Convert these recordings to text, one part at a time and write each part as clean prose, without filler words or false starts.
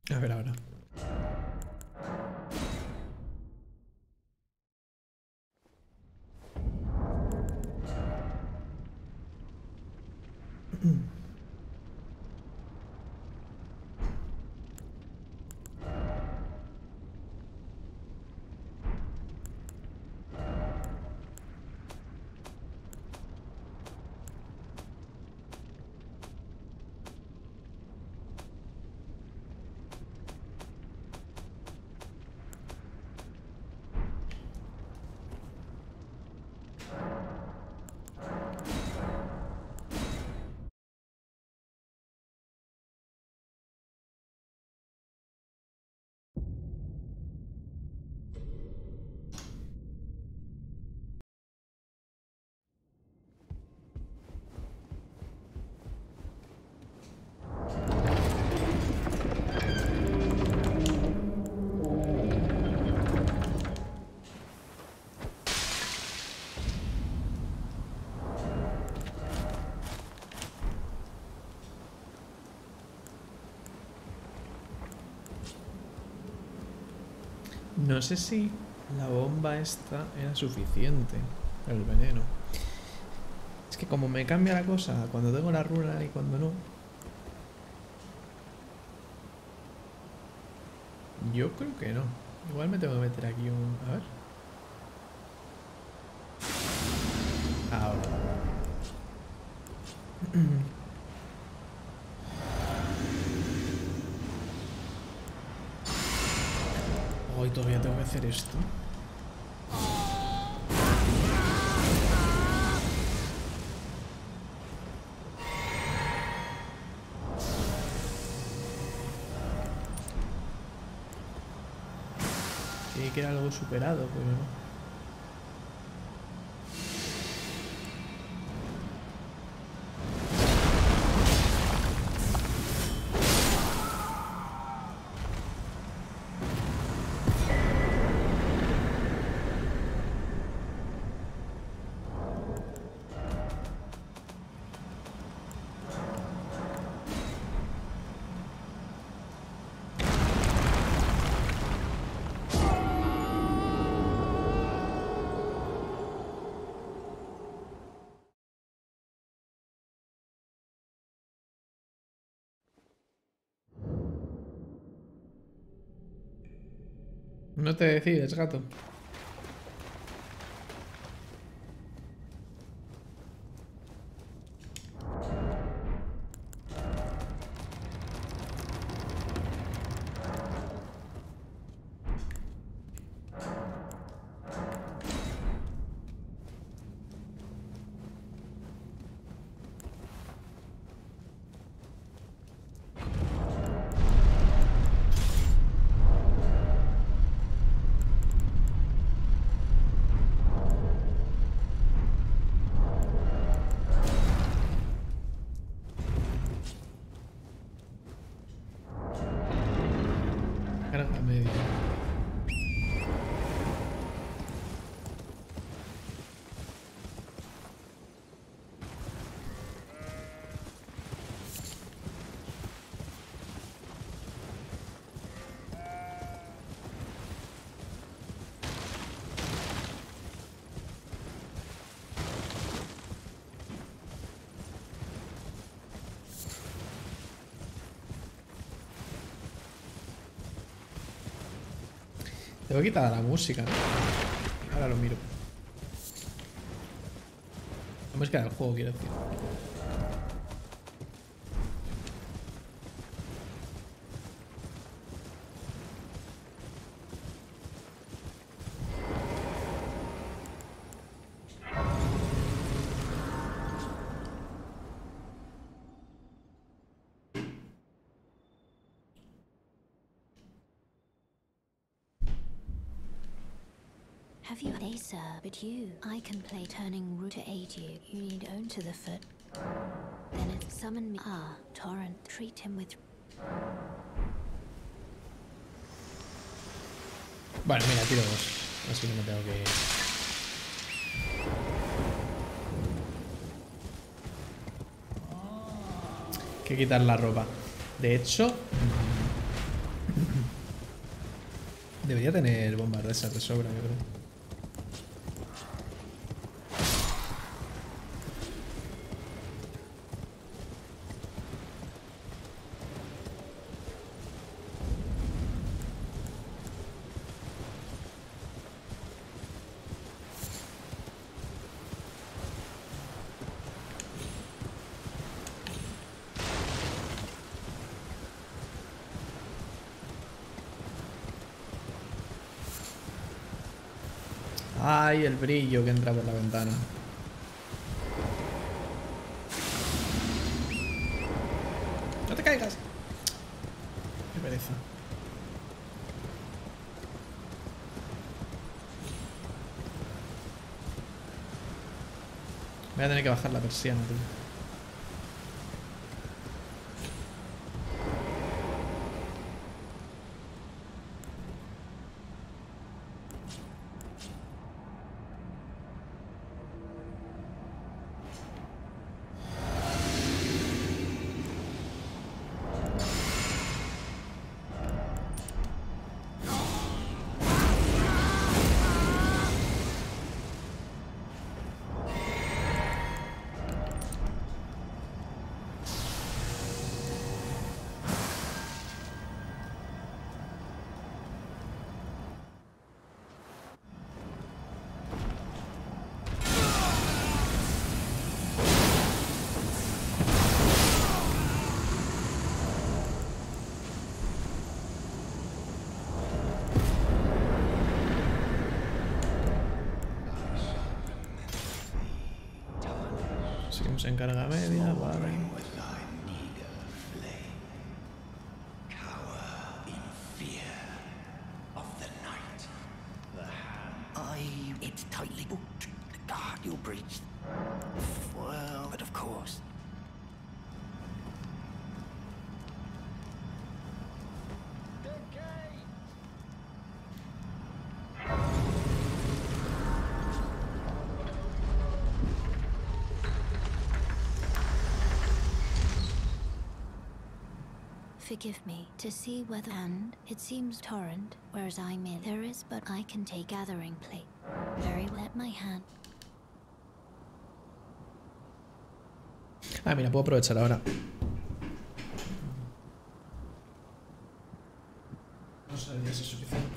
A ver ahora. No sé si la bomba esta era suficiente. El veneno. Es que como me cambia la cosa cuando tengo la runa y cuando no. Yo creo que no. Igual me tengo que meter aquí un... A ver. Ahora. Hoy todavía tengo que hacer esto. Tiene que era algo superado, pero no. No te decides, gato. Carga media. Tengo que quitar la música, ¿no? Ahora lo miro. La música del juego, quiero decir. Have you a sir, but you? I can play turning root to aid you. You need own to the foot. Then it summon me. Ah, Torrent, treat him with. Bueno, mira, tiro dos. Así que me tengo que ir. Hay que quitar la ropa. De hecho, Debería tener bombas de esas de sobra, yo creo. Ay, el brillo que entra por la ventana. ¡No te caigas! Qué pereza. Voy a tener que bajar la persiana, tío. Seguimos en carga media, vale. It's tightly booked. God, you'll breach. Well, but of course. Forgive me to see whether, and it seems torrent, whereas I may. There is, but I can take gathering plate. Very well at my hand. Ah, mira, puedo aprovechar ahora. No sabía si es suficiente.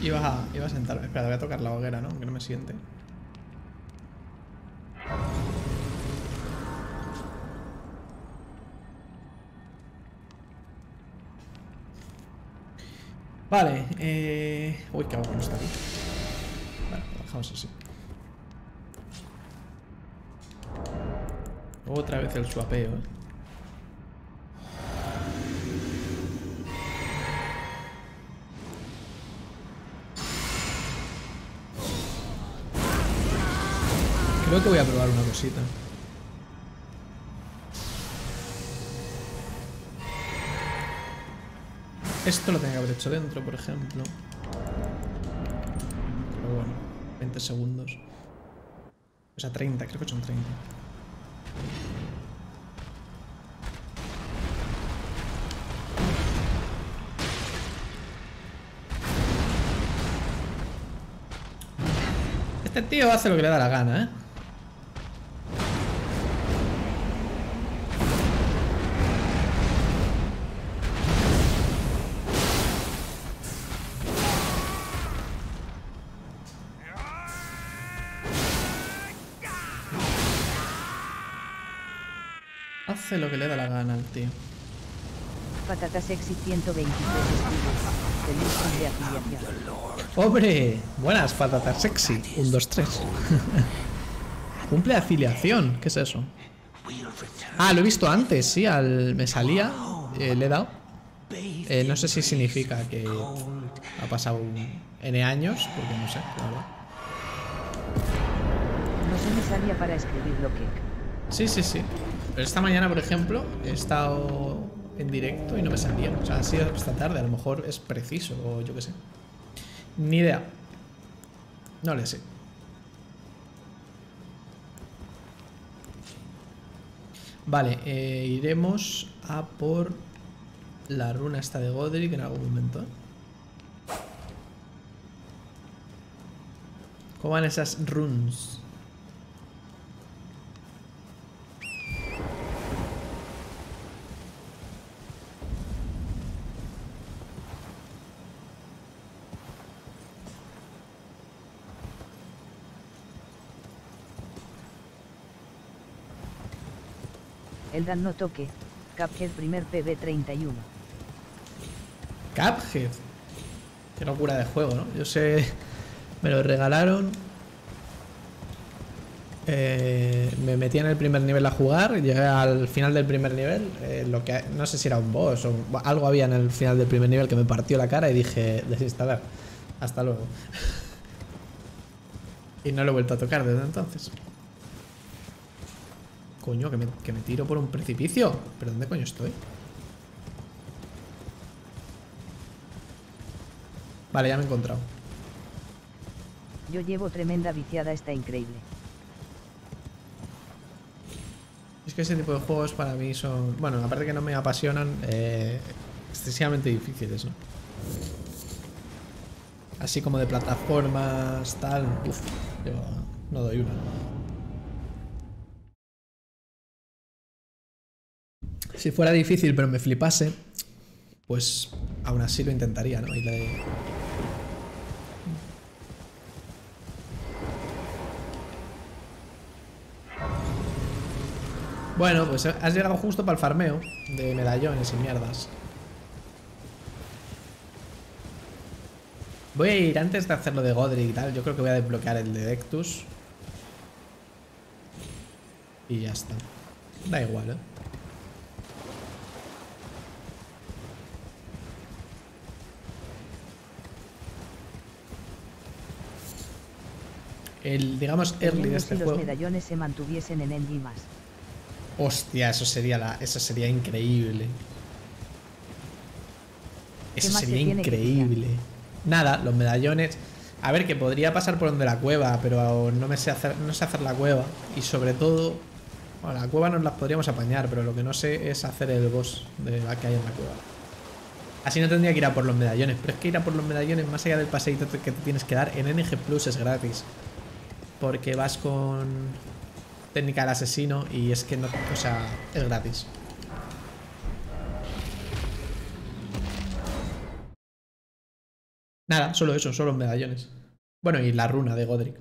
Iba a sentarme. Espera, voy a tocar la hoguera, ¿no? Aunque no me siente. Vale, uy, qué agua no está aquí. Vale, lo dejamos así. Otra vez el swapeo, ¿eh? Creo que voy a probar una cosita. Esto lo tenía que haber hecho dentro, por ejemplo. Pero bueno, 20 segundos. O sea, 30, creo que son 30. Este tío hace lo que le da la gana, ¿eh? Hace lo que le da la gana al tío. Patata Sexy 123 estudios. Feliz de afiliación. ¡Hombre! Buenas, patatas sexy. 1, 2, 3. Cumple afiliación. ¿Qué es eso? Ah, lo he visto antes, sí. Me salía. Le he dado. No sé si significa que ha pasado N años, porque no sé, la verdad. No se me salía para escribirlo que. Sí, sí, sí. Pero esta mañana, por ejemplo, he estado en directo y no me salía. O sea, ha sido esta tarde. A lo mejor es preciso o yo qué sé. Ni idea. No le sé. Vale, iremos a por la runa esta de Godric en algún momento. ¿Cómo van esas runes? Eldan no toque. Cuphead primer PB 31. Cuphead. Qué locura de juego, ¿no? Yo sé... Me lo regalaron. Me metí en el primer nivel a jugar. Llegué al final del primer nivel. Lo que no sé si era un boss o algo había en el final del primer nivel que me partió la cara y dije desinstalar. Hasta luego. Y no lo he vuelto a tocar desde entonces. Coño, que me tiro por un precipicio. ¿Pero dónde coño estoy? Vale, ya me he encontrado. Yo llevo tremenda viciada, está increíble. Es que ese tipo de juegos para mí son... Bueno, aparte que no me apasionan, excesivamente difíciles, ¿no? Así como de plataformas, tal... Uf, yo no doy una. Si fuera difícil pero me flipase, pues aún así lo intentaría, ¿no? Bueno, pues has llegado justo para el farmeo de medallones y mierdas. Voy a ir antes de hacerlo de Godric y tal. Yo creo que voy a desbloquear el de Dectus. Y ya está. Da igual, ¿eh? El, digamos, early de este si juego. los medallones se mantuviesen en enzimas. Hostia, eso sería increíble. Eso sería increíble. Nada, los medallones. A ver, que podría pasar por donde la cueva, pero no sé hacer la cueva. Y sobre todo, bueno, la cueva nos las podríamos apañar, pero lo que no sé es hacer el boss de la que hay en la cueva. Así no tendría que ir a por los medallones. Pero es que ir a por los medallones, más allá del paseíto que te tienes que dar, en NG Plus es gratis. Porque vas con técnica del asesino y es que no, o sea, es gratis. Nada, solo eso, solo los medallones. Bueno, y la runa de Godric.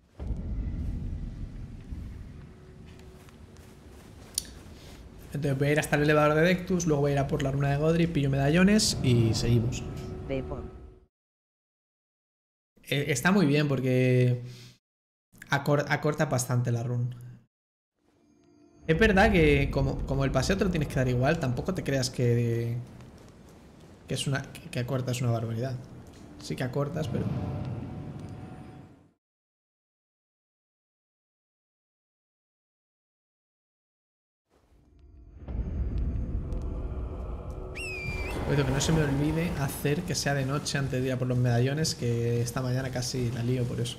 Entonces voy a ir hasta el elevador de Dectus, luego voy a ir a por la runa de Godric, pillo medallones y seguimos. Está muy bien porque acorta bastante la run. Es verdad que como el paseo te lo tienes que dar igual, tampoco te creas que acortas una barbaridad. Sí que acortas, pero... Pero que no se me olvide hacer que sea de noche antes de ir a por los medallones, que esta mañana casi la lío por eso.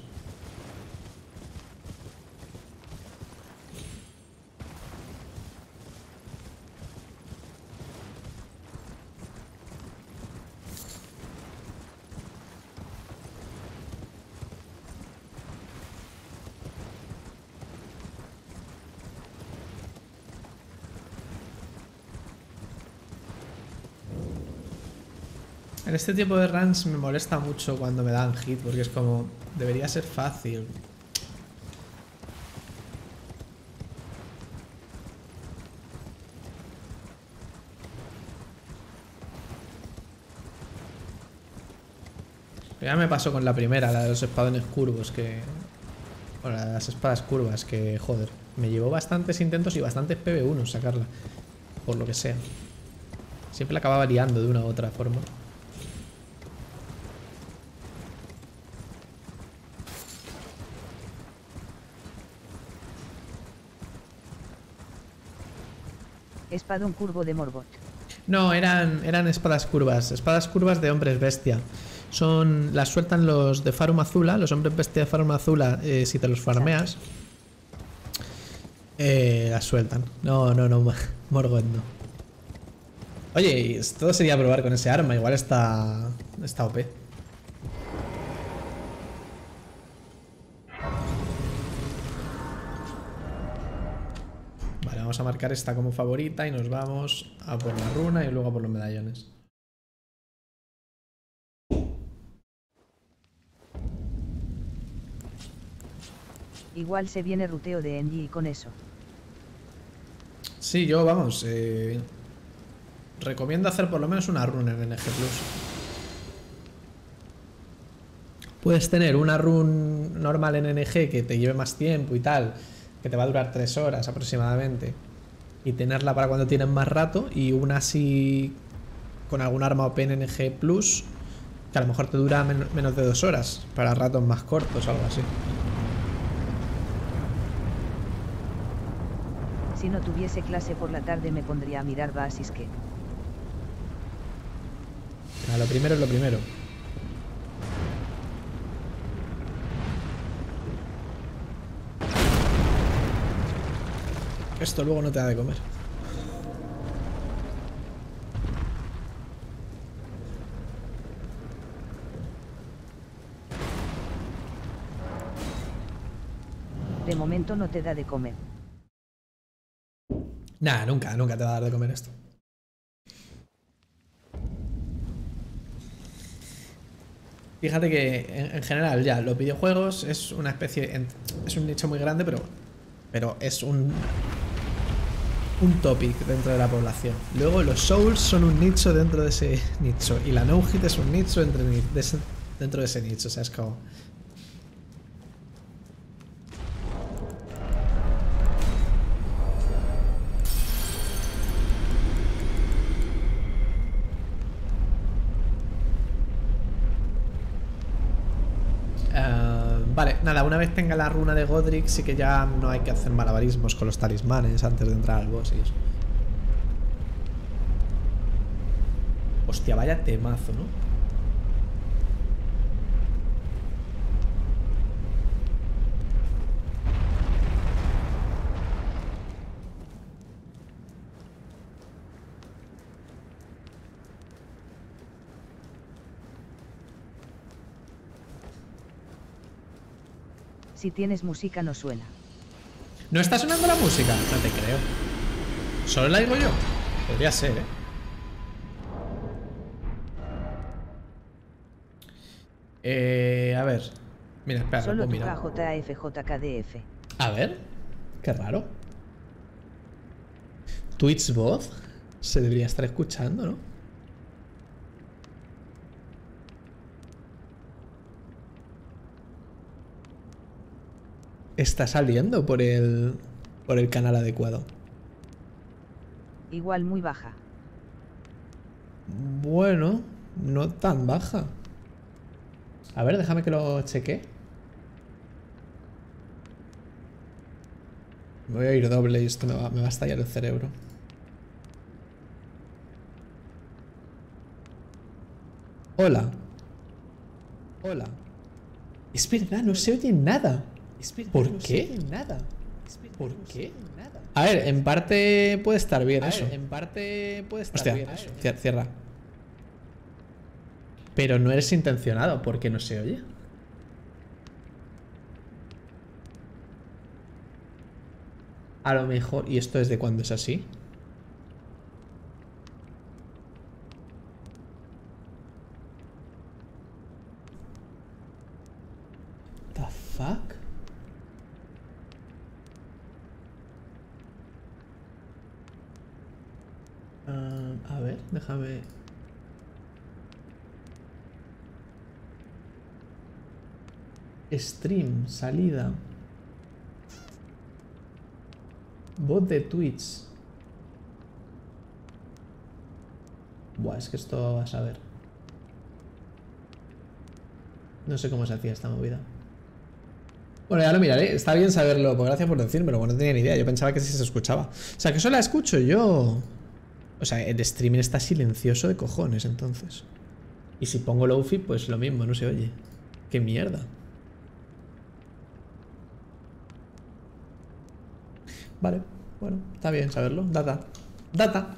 En este tipo de runs me molesta mucho cuando me dan hit, porque es como... Debería ser fácil. Ya me pasó con la primera, la de los espadones curvos, que... Bueno, la de las espadas curvas, que joder, me llevó bastantes intentos y bastantes PB1 sacarla. Por lo que sea. Siempre la acababa liando de una u otra forma. Espadón curvo de Morgoth. No, eran espadas curvas de hombres bestia. Las sueltan los de Farum Azula, los hombres bestia de Farum Azula, si te los farmeas. Las sueltan. No, Morgoth no. Oye, todo sería probar con ese arma, igual está OP. Vale, vamos a marcar esta como favorita y nos vamos a por la runa y luego a por los medallones. Igual se viene ruteo de NG con eso. Sí, yo, vamos, recomiendo hacer por lo menos una run en NG+. Puedes tener una run normal en NG que te lleve más tiempo y tal, que te va a durar 3 horas aproximadamente, y tenerla para cuando tienes más rato, y una así con algún arma OP en NG+, que a lo mejor te dura menos de 2 horas, para ratos más cortos o algo así. Si no tuviese clase por la tarde me pondría a mirar Basisque. Lo primero es lo primero. Esto luego no te da de comer. De momento no te da de comer. Nah, nunca te va a dar de comer esto. Fíjate que en general ya los videojuegos es una especie... Es un nicho muy grande, pero es un topic dentro de la población. Luego los Souls son un nicho dentro de ese nicho. Y la no-hit es un nicho dentro de ese nicho. O sea, es como... Vale, nada, una vez tenga la runa de Godric sí que ya no hay que hacer malabarismos con los talismanes antes de entrar al boss y eso. Hostia, vaya temazo, ¿no? Si tienes música no suena. ¿No está sonando la música? No te creo. ¿Solo la digo yo? Podría ser, ¿eh? A ver. Mira, espera, lo Solo puedo tu mirar. KJFJKDF. A ver. Qué raro. Twitch voz. Se debería estar escuchando, ¿no? Está saliendo por el canal adecuado. Igual muy baja. Bueno, no tan baja. A ver, déjame que lo cheque. Me voy a ir doble y esto me va a estallar el cerebro. Hola. Hola. Es verdad, no se oye nada. ¿Por qué? Nada. ¿Por qué? A ver, en parte puede estar bien eso. En parte puede estar bien eso. Cierra. Pero no eres intencionado porque no se oye. A lo mejor... ¿Y esto desde cuándo es así? The fuck? A ver, déjame... Stream, salida. Bot de Twitch. Buah, es que esto vas a ver. No sé cómo se hacía esta movida. Bueno, ya lo miraré. Está bien saberlo. Pues gracias por decírmelo. Bueno, no tenía ni idea. Yo pensaba que sí se escuchaba. O sea, que eso la escucho yo. O sea, el streaming está silencioso de cojones, entonces. Y si pongo Lo-Fi, pues lo mismo, no se oye. ¡Qué mierda! Vale, bueno, está bien saberlo. Data. Data.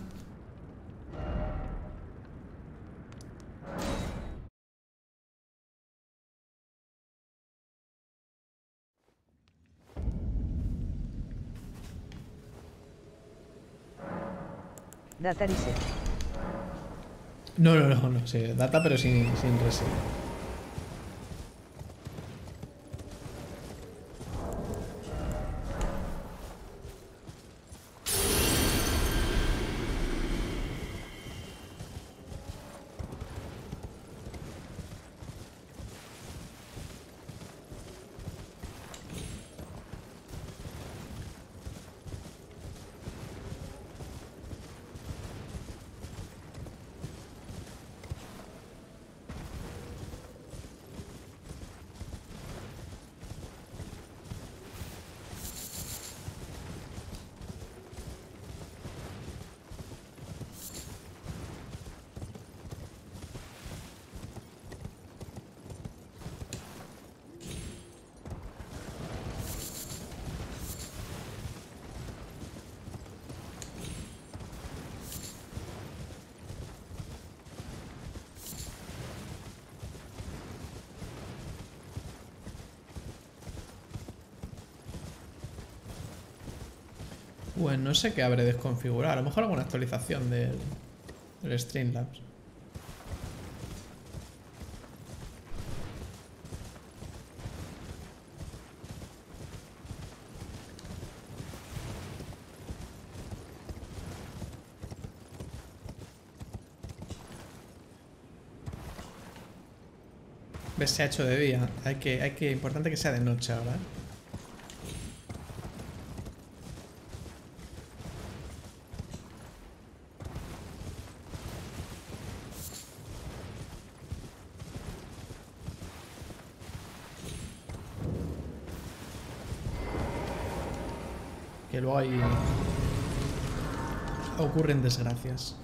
Data reset. No, sí, data pero sin reset. Bueno, no sé qué habré desconfigurado. A lo mejor alguna actualización del Streamlabs. ¿Ves? Se ha hecho de día. Importante que sea de noche ahora, ¿eh? Que luego hay... ocurren desgracias.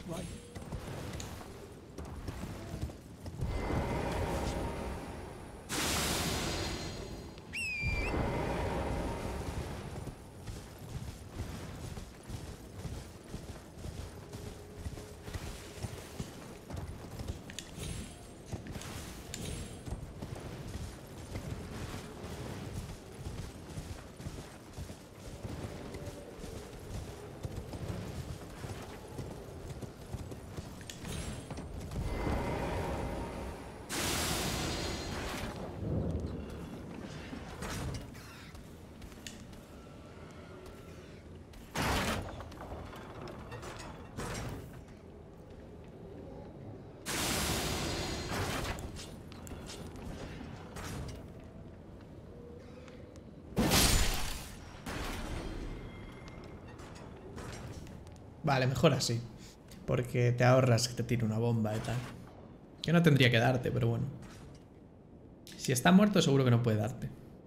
Vale, mejor así. Porque te ahorras que te tire una bomba y tal. Que no tendría que darte, pero bueno. Si está muerto seguro que no puede darte.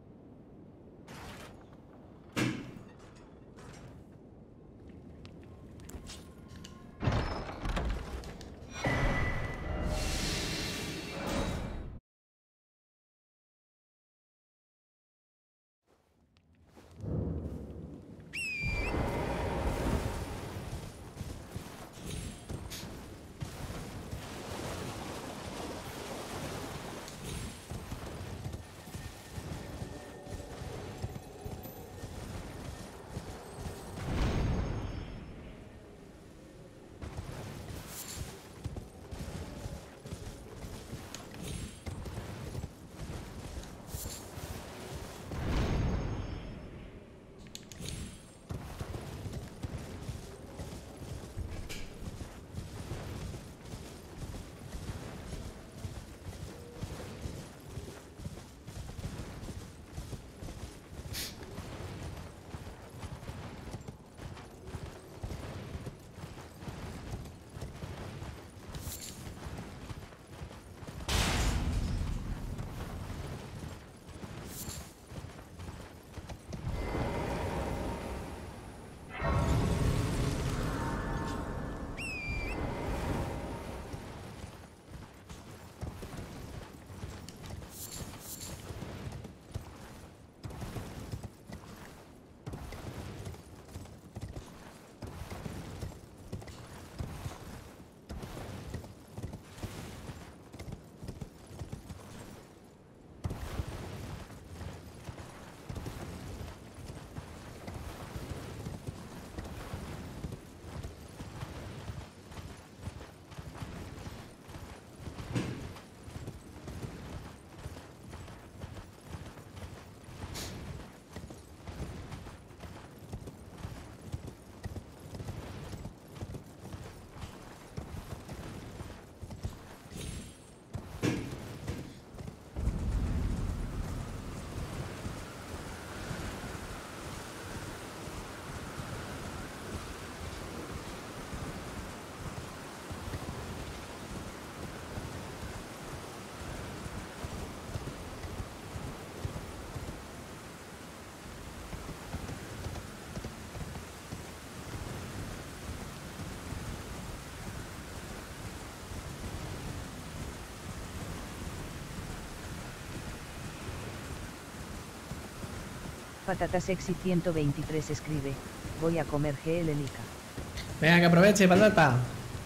Patata Sexy 123 escribe, voy a comer GL Lica. Venga, que aproveche, patata.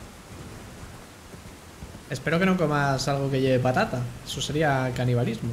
Espero que no comas algo que lleve patata. Eso sería canibalismo.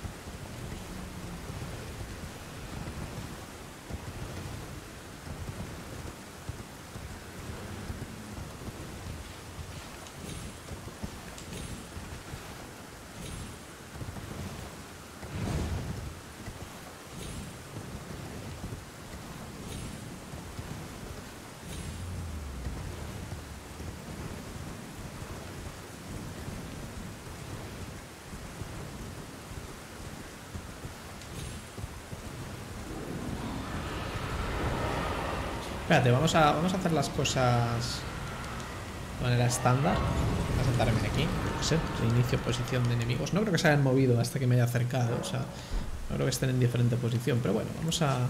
Espérate, vamos a hacer las cosas de manera estándar. Voy a sentarme aquí. No sé, reinicio posición de enemigos. No creo que se hayan movido hasta que me haya acercado. O sea, no creo que estén en diferente posición. Pero bueno, vamos a...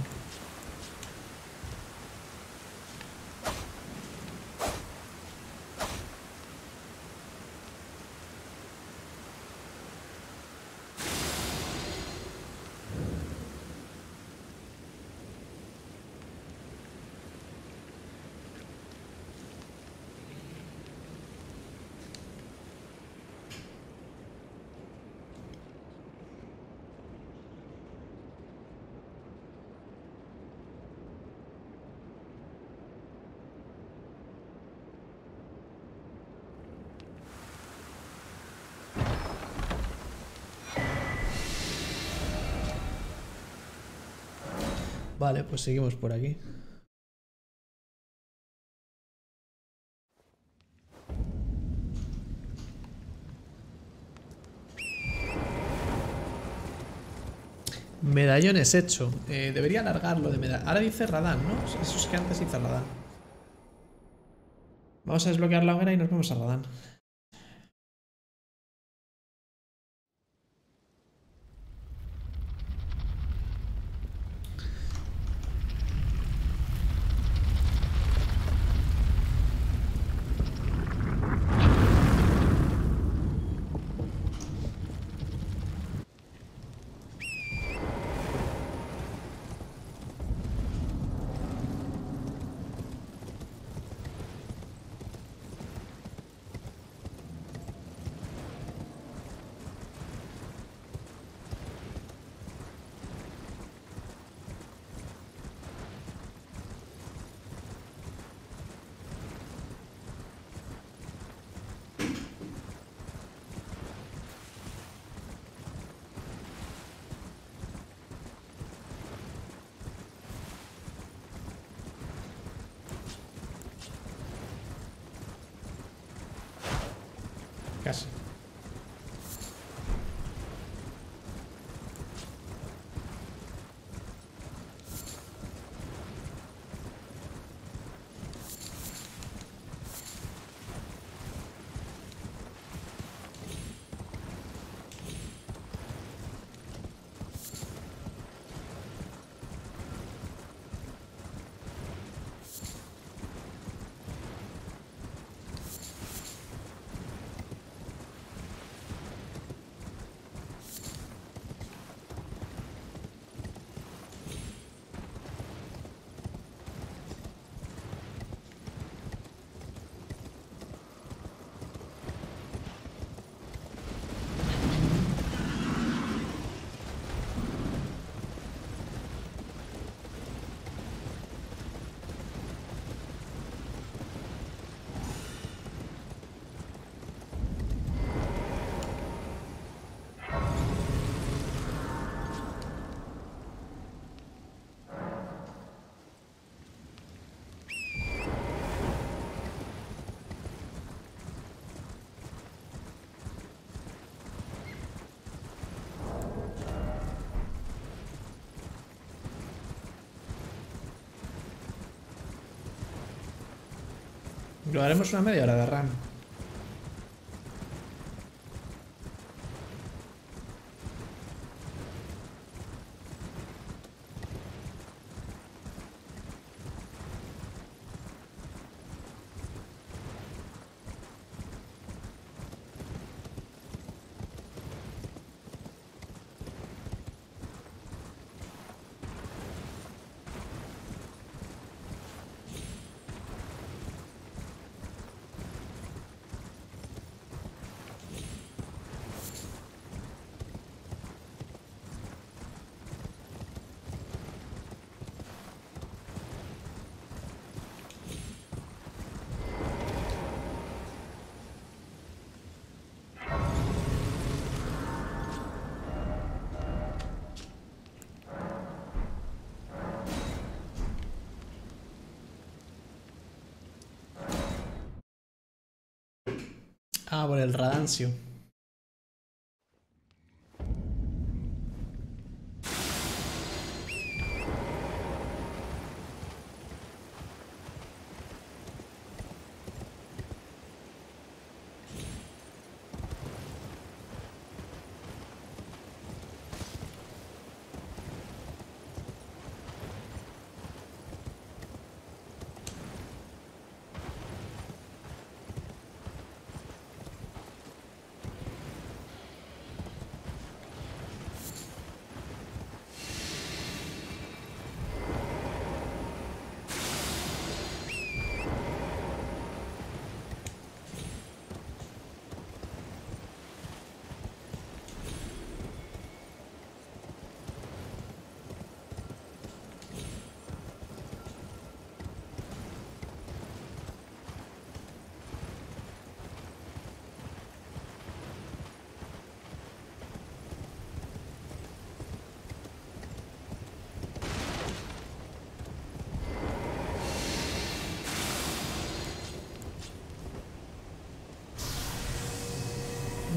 Vale, pues seguimos por aquí. Medallones hecho. Debería alargarlo de medallones. Ahora dice Radán, ¿no? Eso es que antes hizo Radán. Vamos a desbloquear la hoguera y nos vamos a Radán. Casi. Lo haremos una media hora de run. Ah, por el Radancio.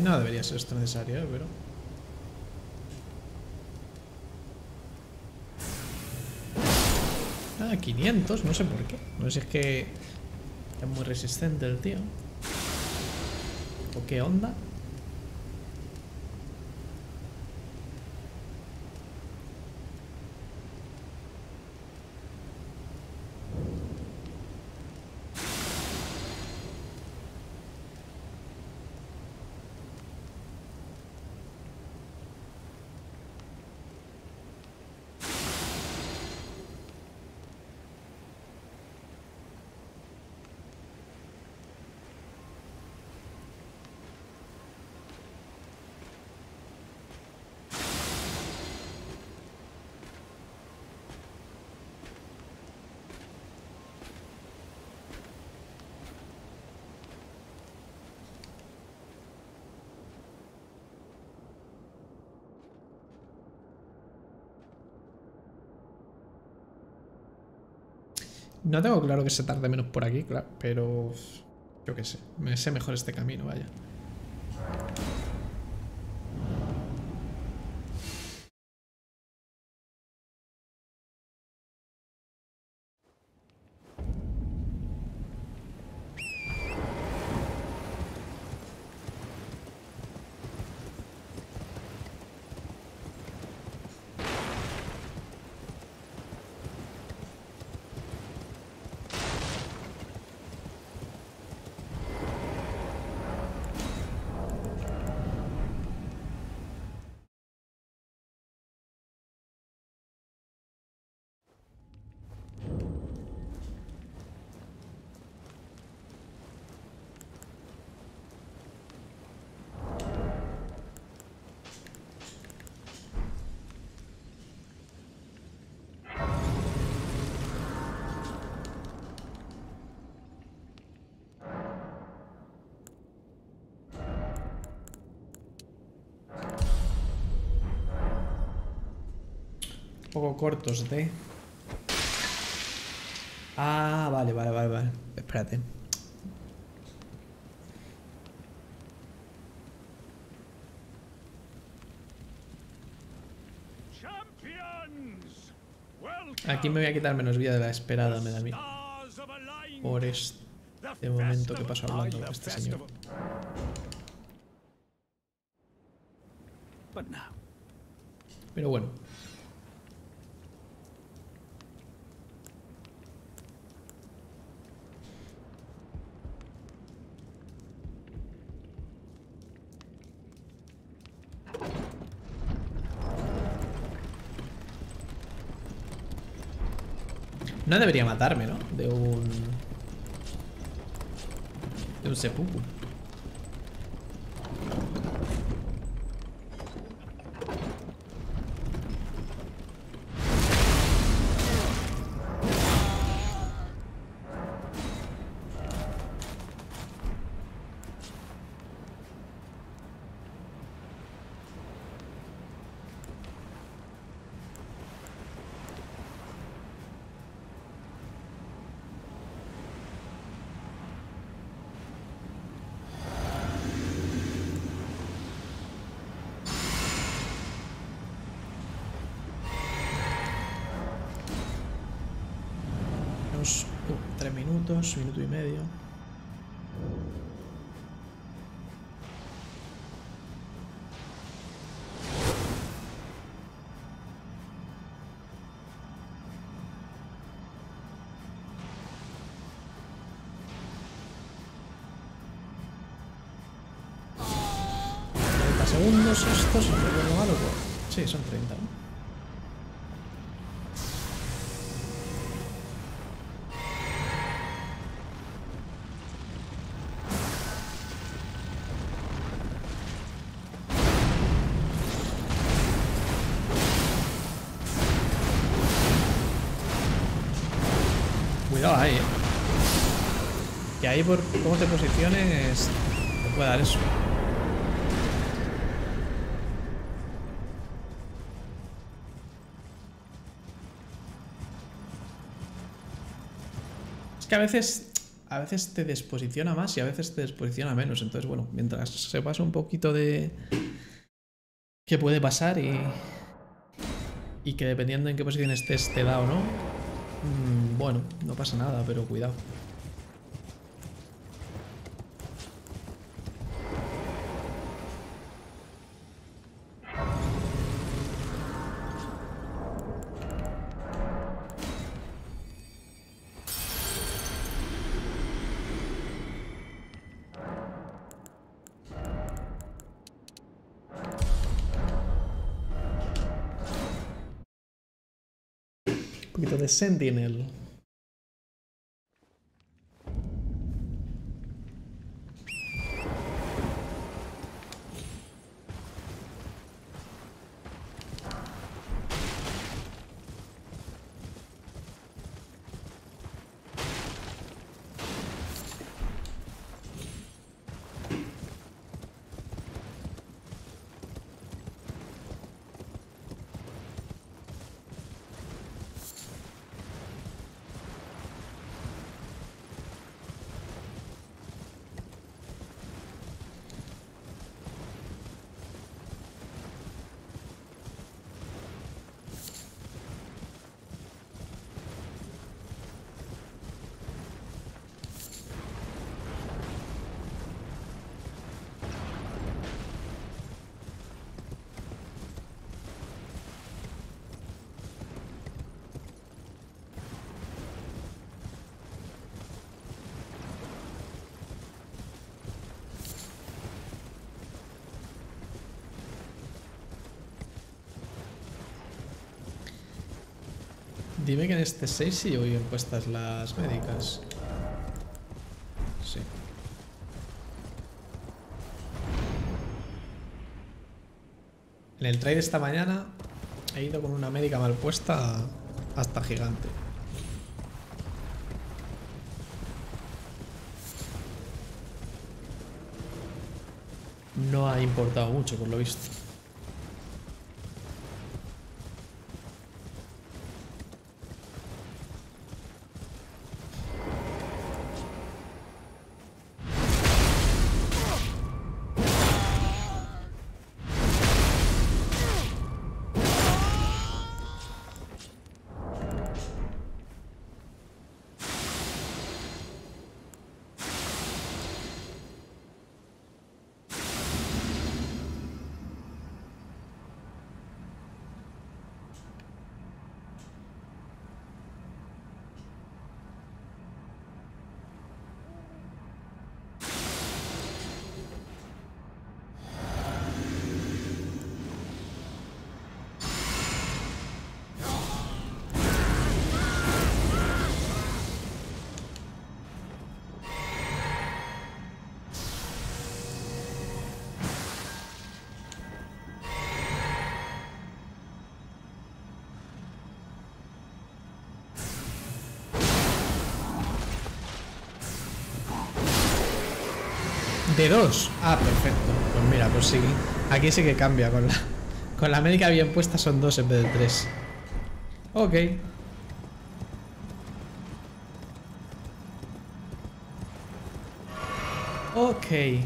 No debería ser esto necesario, pero... Ah, 500, no sé por qué. No sé si es que es muy resistente el tío. ¿O qué onda? No tengo claro que se tarde menos por aquí, claro, pero yo qué sé, me sé mejor este camino, vaya. Un poco cortos de... Ah, vale. Espérate. Aquí me voy a quitar menos vida de la esperada, me da a mí. Por este momento que paso hablando con este señor. Pero bueno. No debería matarme, ¿no? De un seppuku. Unos 3 minutos, minuto y medio. Segundos estos, si no recuerdo mal, sí, son 30, ¿no? Cuidado ahí, que ahí por cómo te posiciones te puede dar eso. Es que a a veces te desposiciona más y a veces te desposiciona menos. Entonces, bueno, mientras se pasa un poquito de qué puede pasar y que dependiendo en qué posición estés te da o no, bueno, no pasa nada, pero cuidado. Un poquito de Sentinel. Dime que en este 6 sí llevo bien puestas las médicas. Sí. En el trade de esta mañana he ido con una médica mal puesta hasta gigante. No ha importado mucho, por lo visto. De 2. Ah, perfecto. Pues mira, pues sí. Aquí sí que cambia. Con la médica bien puesta son 2 en vez de 3. Ok. Ok.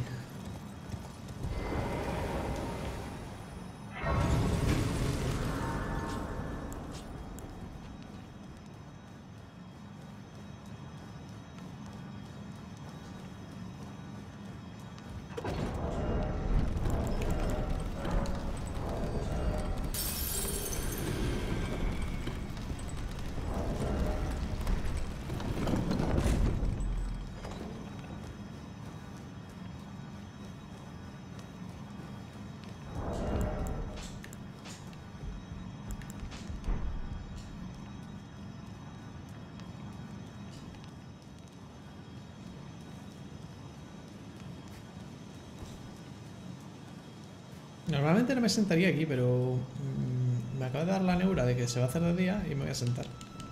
Normalmente no me sentaría aquí, pero me acaba de dar la neura de que se va a hacer de día y me voy a sentar.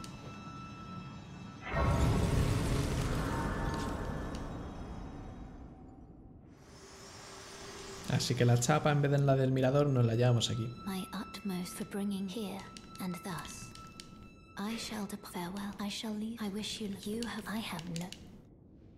Así que la chapa en vez de la del mirador nos la llevamos aquí. My utmost for bringing here and thus. I shall farewell. I shall leave. I wish you have. I have no.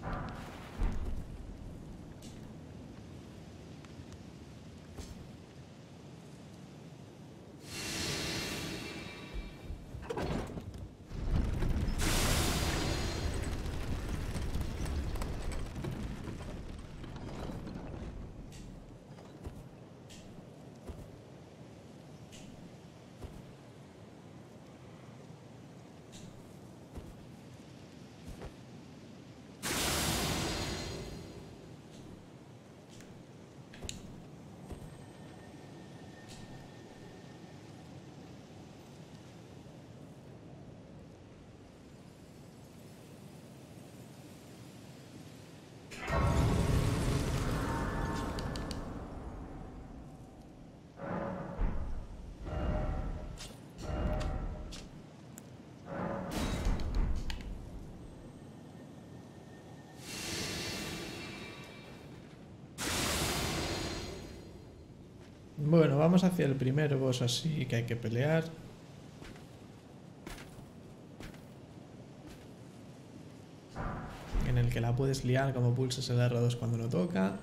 Bueno, vamos hacia el primer boss así que hay que pelear. En el que la puedes liar como pulsas el R2 cuando no toca.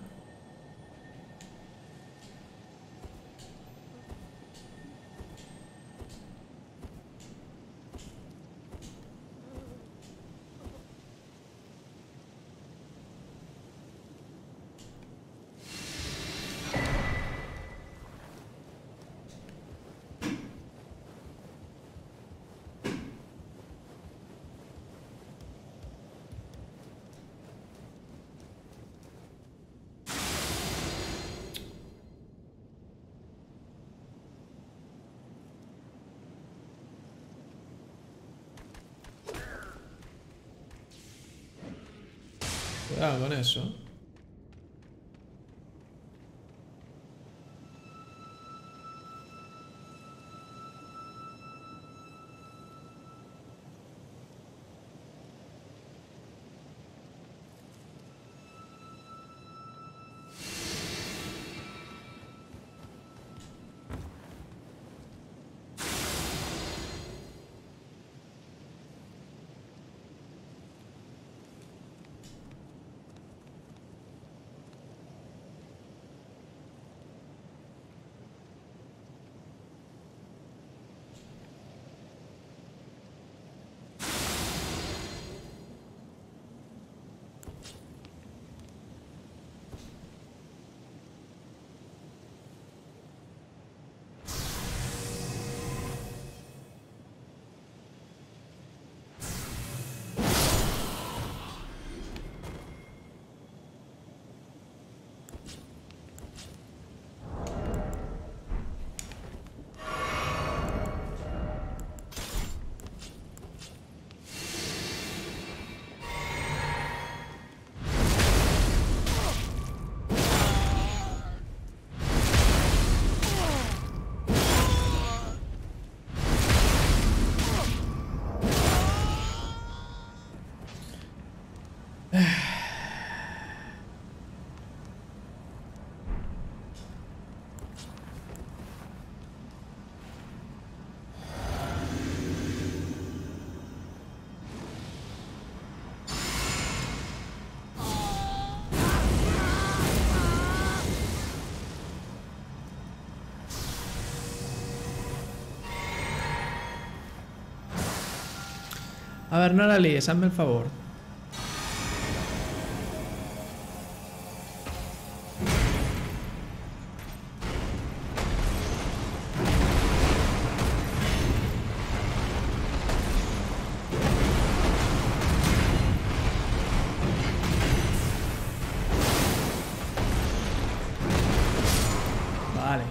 Cuidado con eso. A ver, no la líes, hazme el favor. Vale.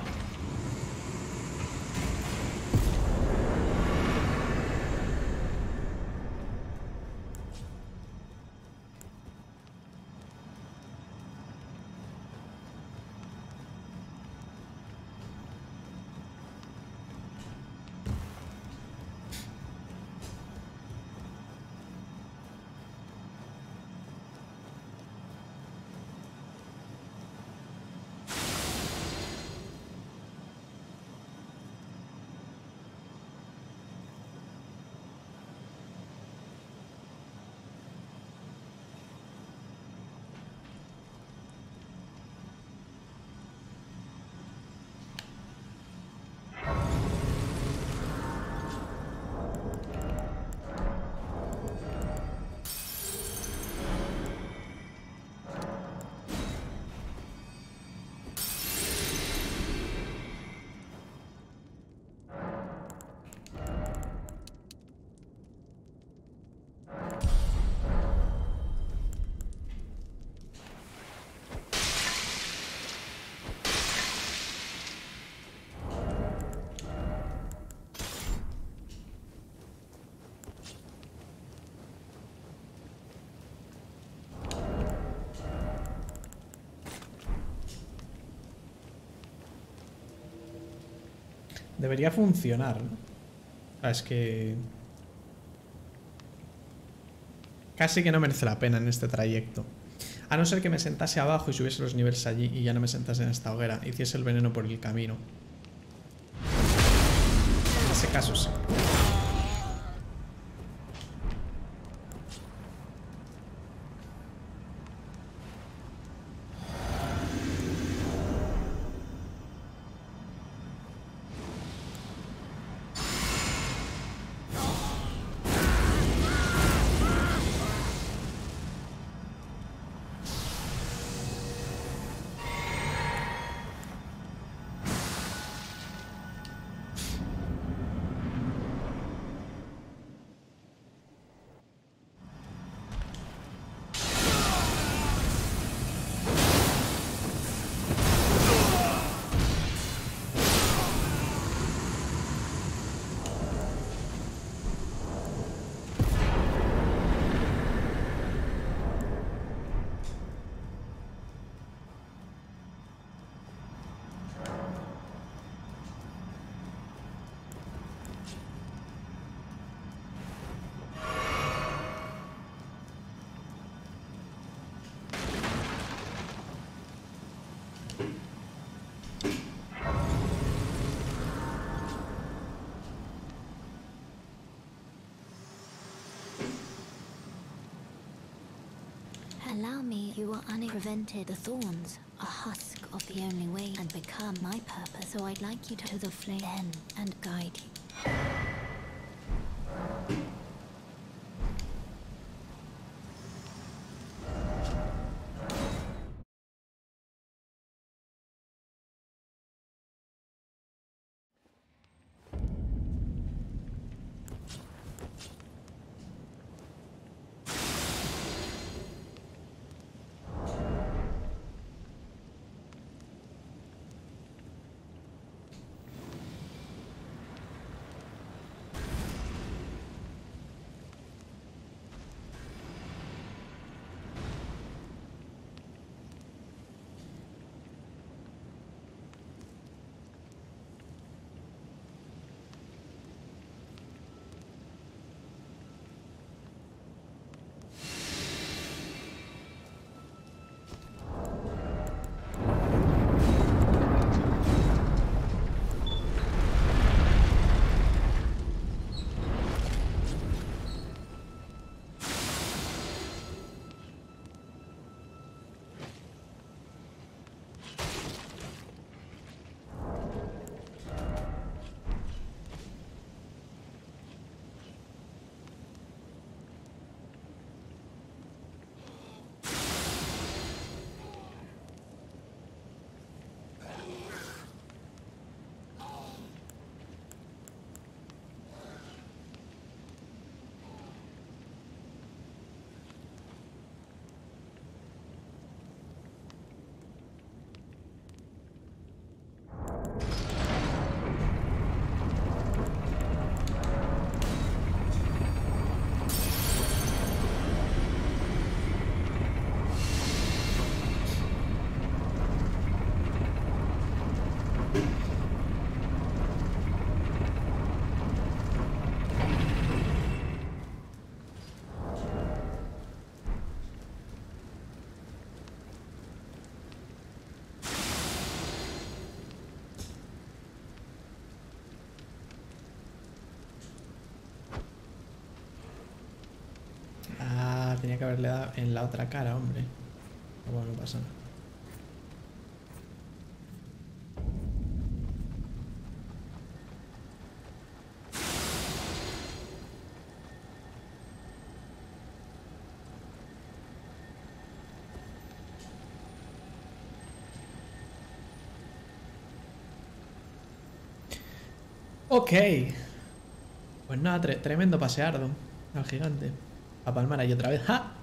Debería funcionar, ¿no? Es que... Casi que no merece la pena en este trayecto. A no ser que me sentase abajo y subiese los niveles allí y ya no me sentase en esta hoguera. Hiciese el veneno por el camino. En ese caso sí. Allow me, you are unprevented. The thorns, a husk of the only way, and become my purpose. So I'd like you to the flame and guide you. Tenía que haberle dado en la otra cara, hombre. Bueno, no pasa nada. Ok. Pues nada, tremendo paseardo al gigante. A palmar ahí otra vez. ¡Ja!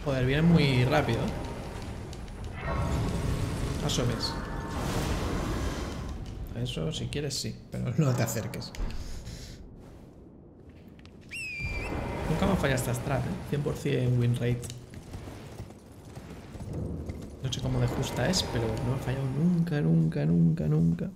Joder, viene muy rápido. Asomes. Eso, si quieres, sí. Pero no te acerques. Nunca me falla esta strat, ¿eh? 100% win rate. No sé cómo de justa es, pero no me ha fallado nunca, nunca, nunca, nunca.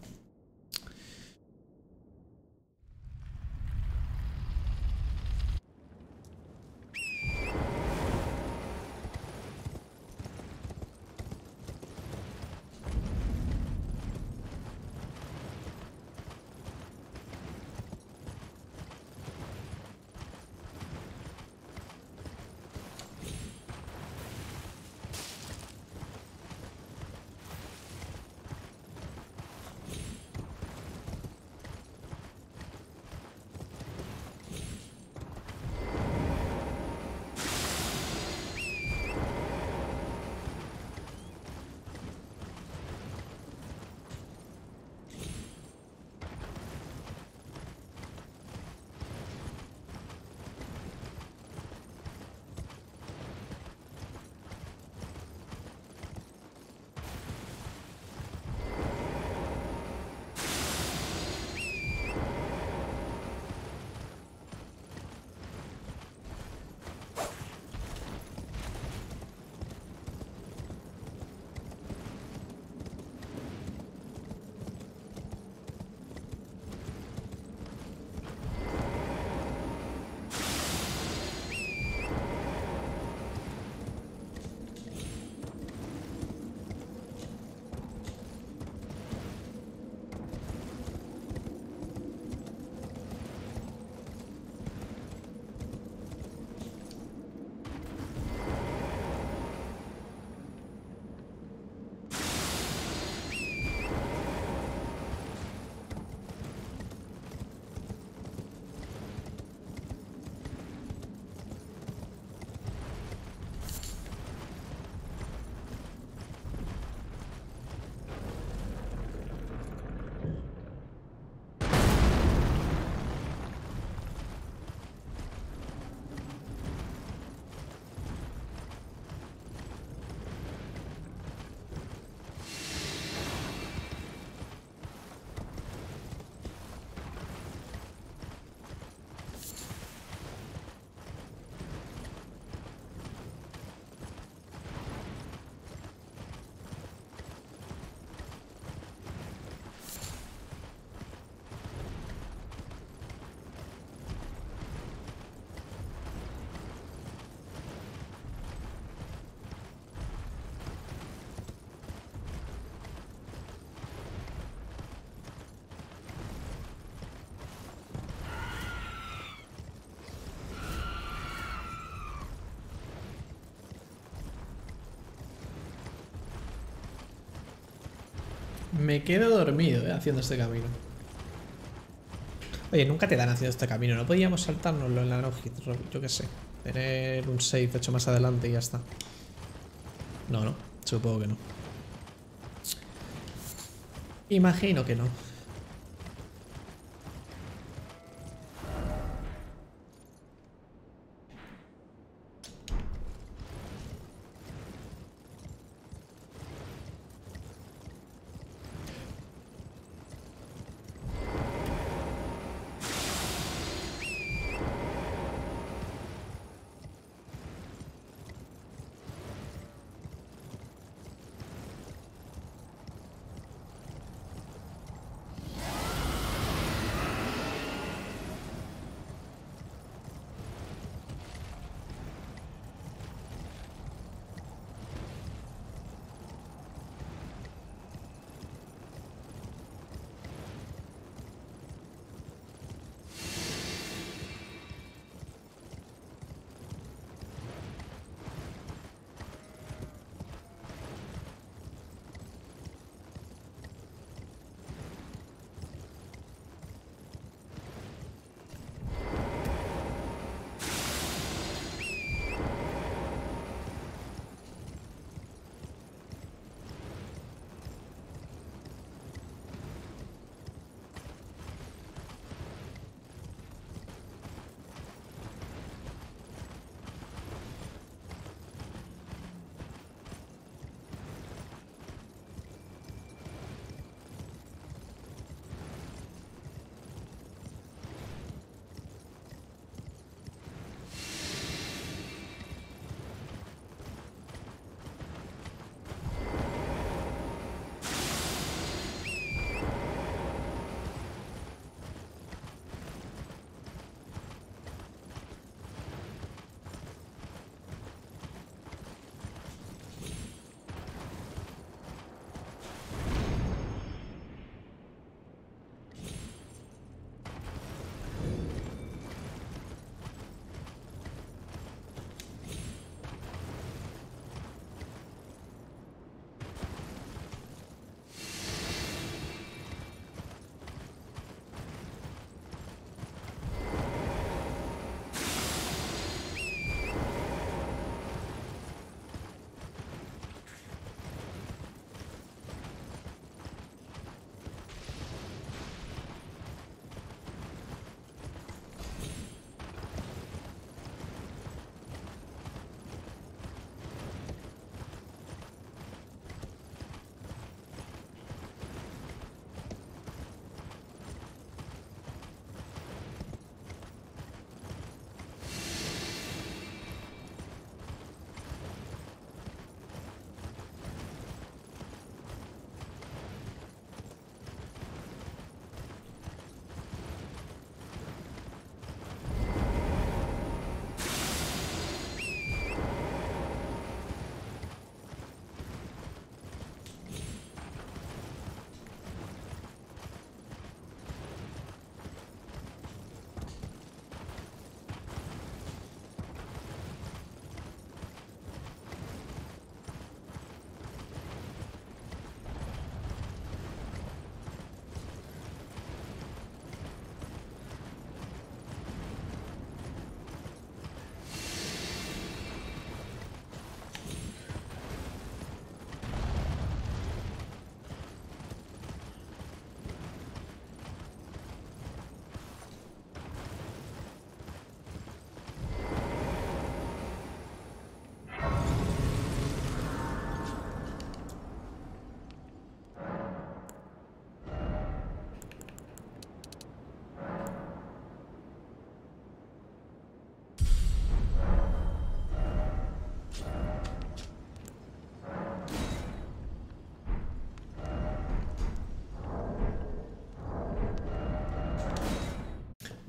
Me quedo dormido, haciendo este camino. Oye, nunca te dan haciendo este camino. No podíamos saltárnoslo en la no-hit, yo qué sé. Tener un save hecho más adelante y ya está. No, no. Supongo que no. Imagino que no.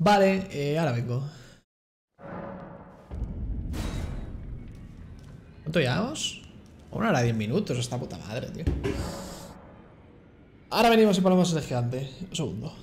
Vale, ahora vengo. ¿Cuánto llevamos? 1 hora 10 minutos, esta puta madre, tío. Ahora venimos y ponemos ese gigante. Un segundo.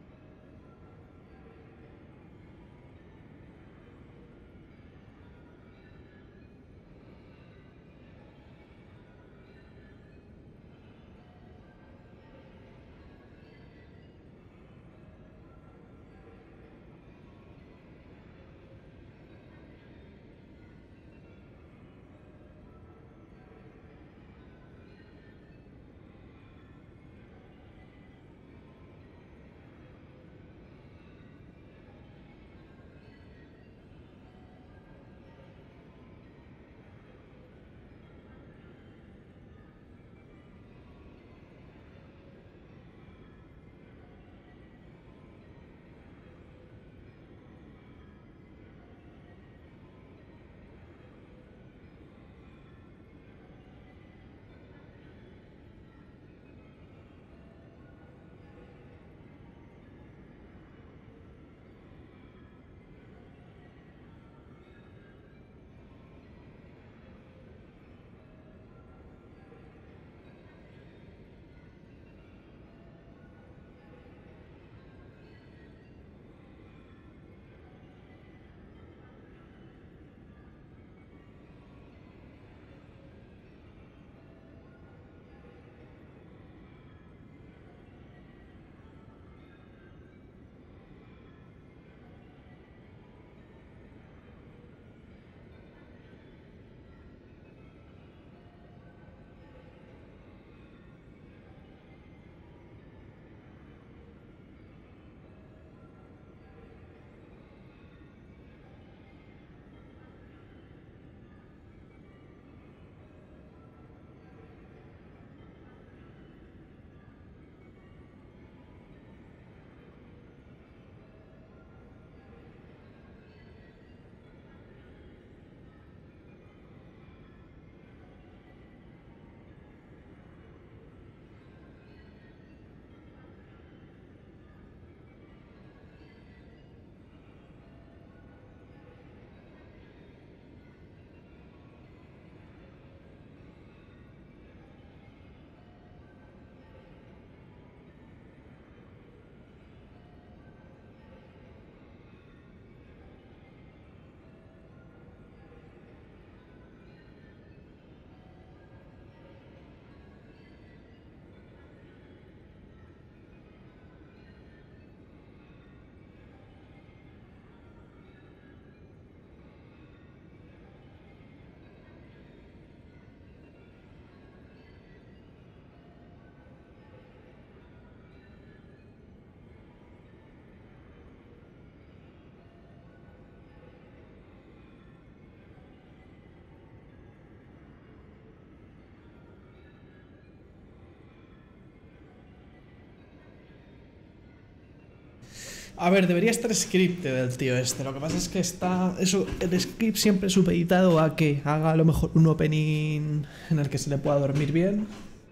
A ver, debería estar scripted el tío este. Lo que pasa es que está... Eso, el script siempre supeditado a que haga a lo mejor un opening en el que se le pueda dormir bien.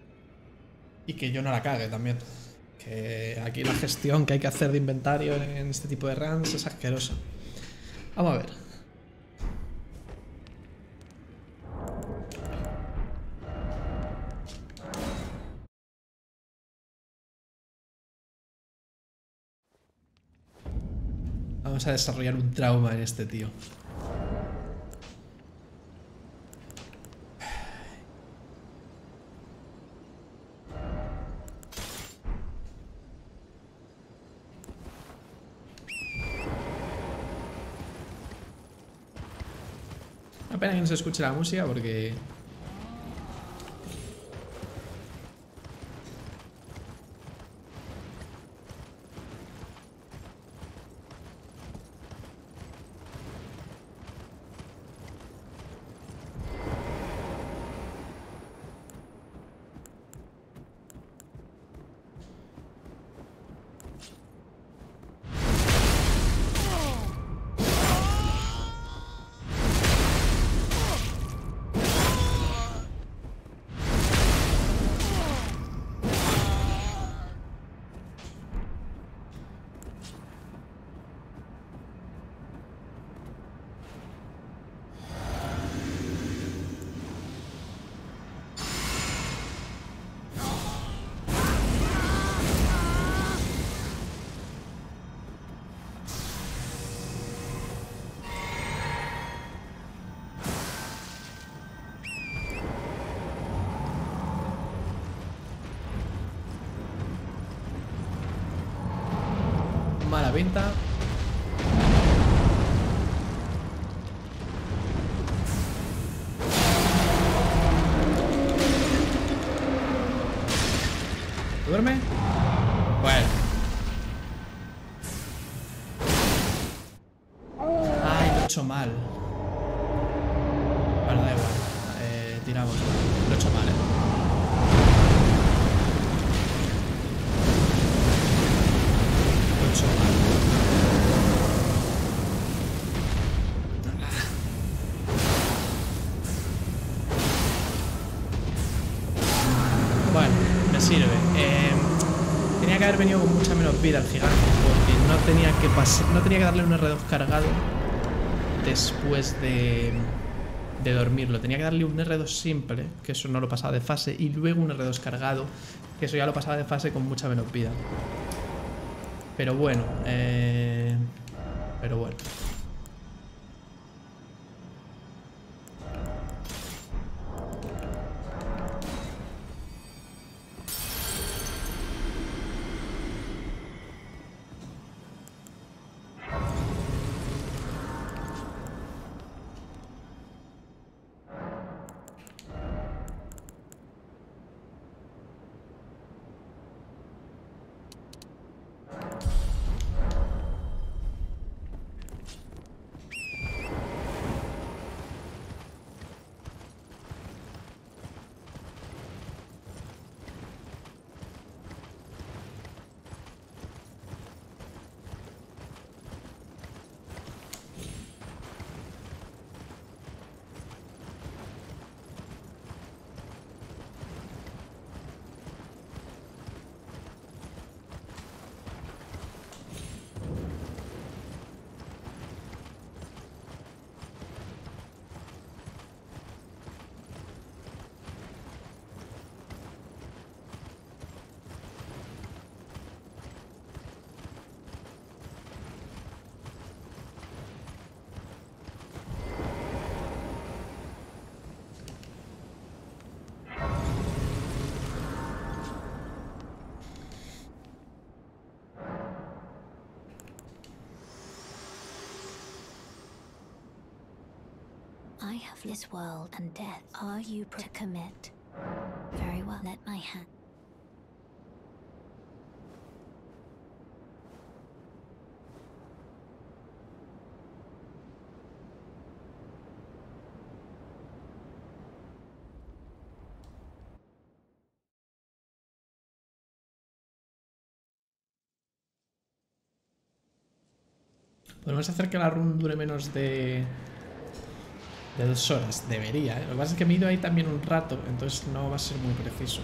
Y que yo no la cague también. Que aquí la gestión que hay que hacer de inventario en este tipo de runs es asquerosa. Vamos a ver. Vamos a desarrollar un trauma en este tío. Una pena que no se escuche la música porque... mala pinta. ¿Duerme? Bueno. Ay, lo he hecho mal. Bueno, da igual. Tiramos. Lo he hecho mal, Lo he hecho mal. Bueno, me sirve. Tenía que haber venido con mucha menos vida al gigante, porque no tenía que darle un R2 cargado después de dormirlo. Tenía que darle un R2 simple, que eso no lo pasaba de fase, y luego un R2 cargado, que eso ya lo pasaba de fase con mucha menos vida. Pero bueno, I have this world and death. Are you to commit? Very well. Let my hand. podemos hacer que la run dure menos de 2 horas. Debería, ¿eh? Lo que pasa es que me he ido ahí también un rato, entonces no va a ser muy preciso.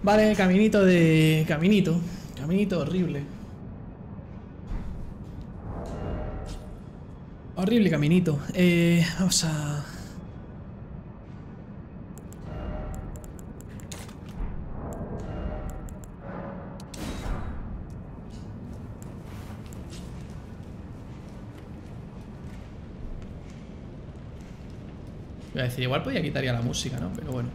Vale, caminito de... Caminito. Caminito horrible. Horrible caminito. Vamos a... Voy a decir, igual podía quitar ya la música, ¿no? Pero bueno.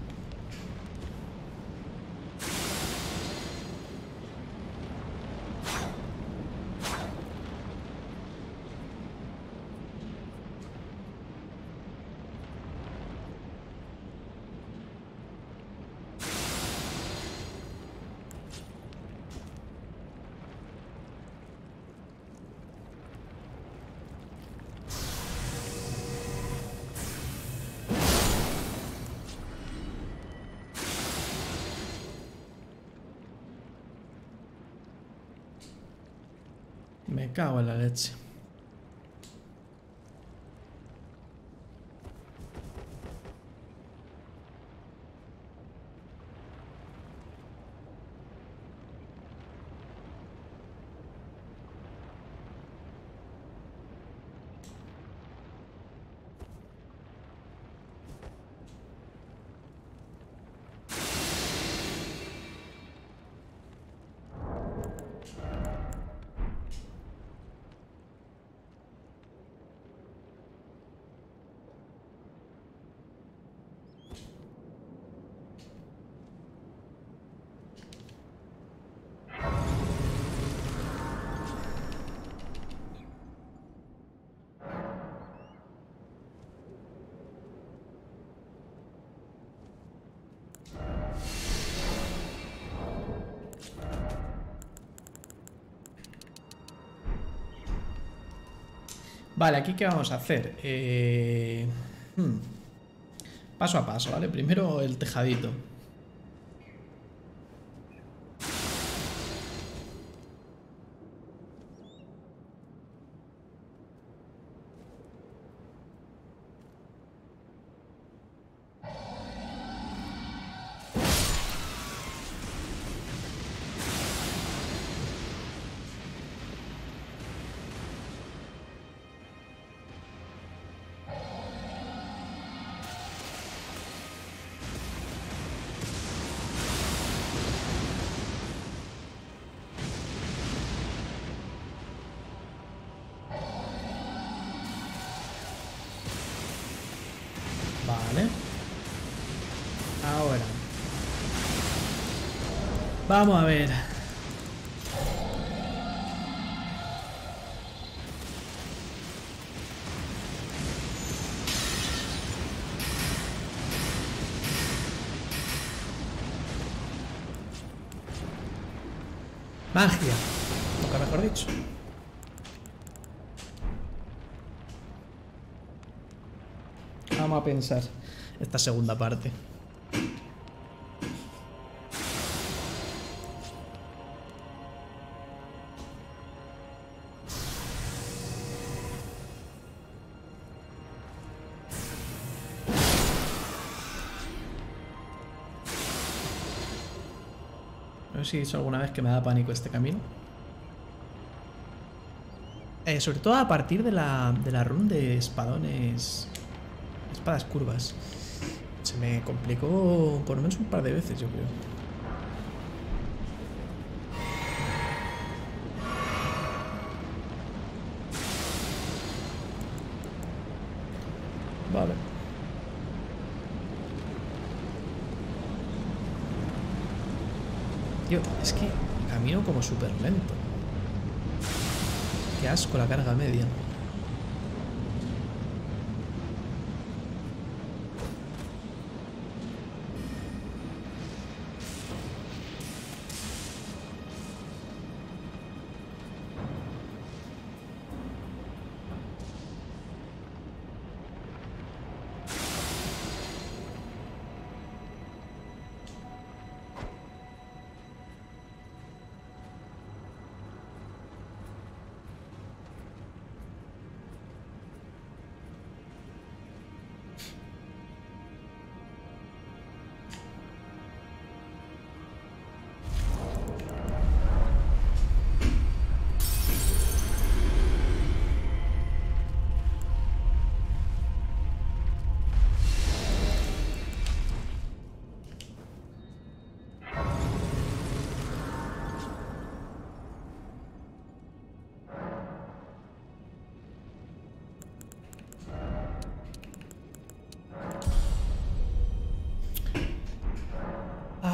Me cago en la leche. Vale, aquí qué vamos a hacer. Paso a paso, ¿vale? Primero el tejadito. Vale. Ahora. Vamos a ver. Magia. Nunca mejor dicho. Vamos a pensar esta segunda parte. No sé si he dicho alguna vez que me da pánico este camino. Sobre todo a partir de la run de espadones... Espadas curvas. Se me complicó por lo menos un par de veces, yo creo. Vale. Tío, es que camino como súper lento. Qué asco la carga media.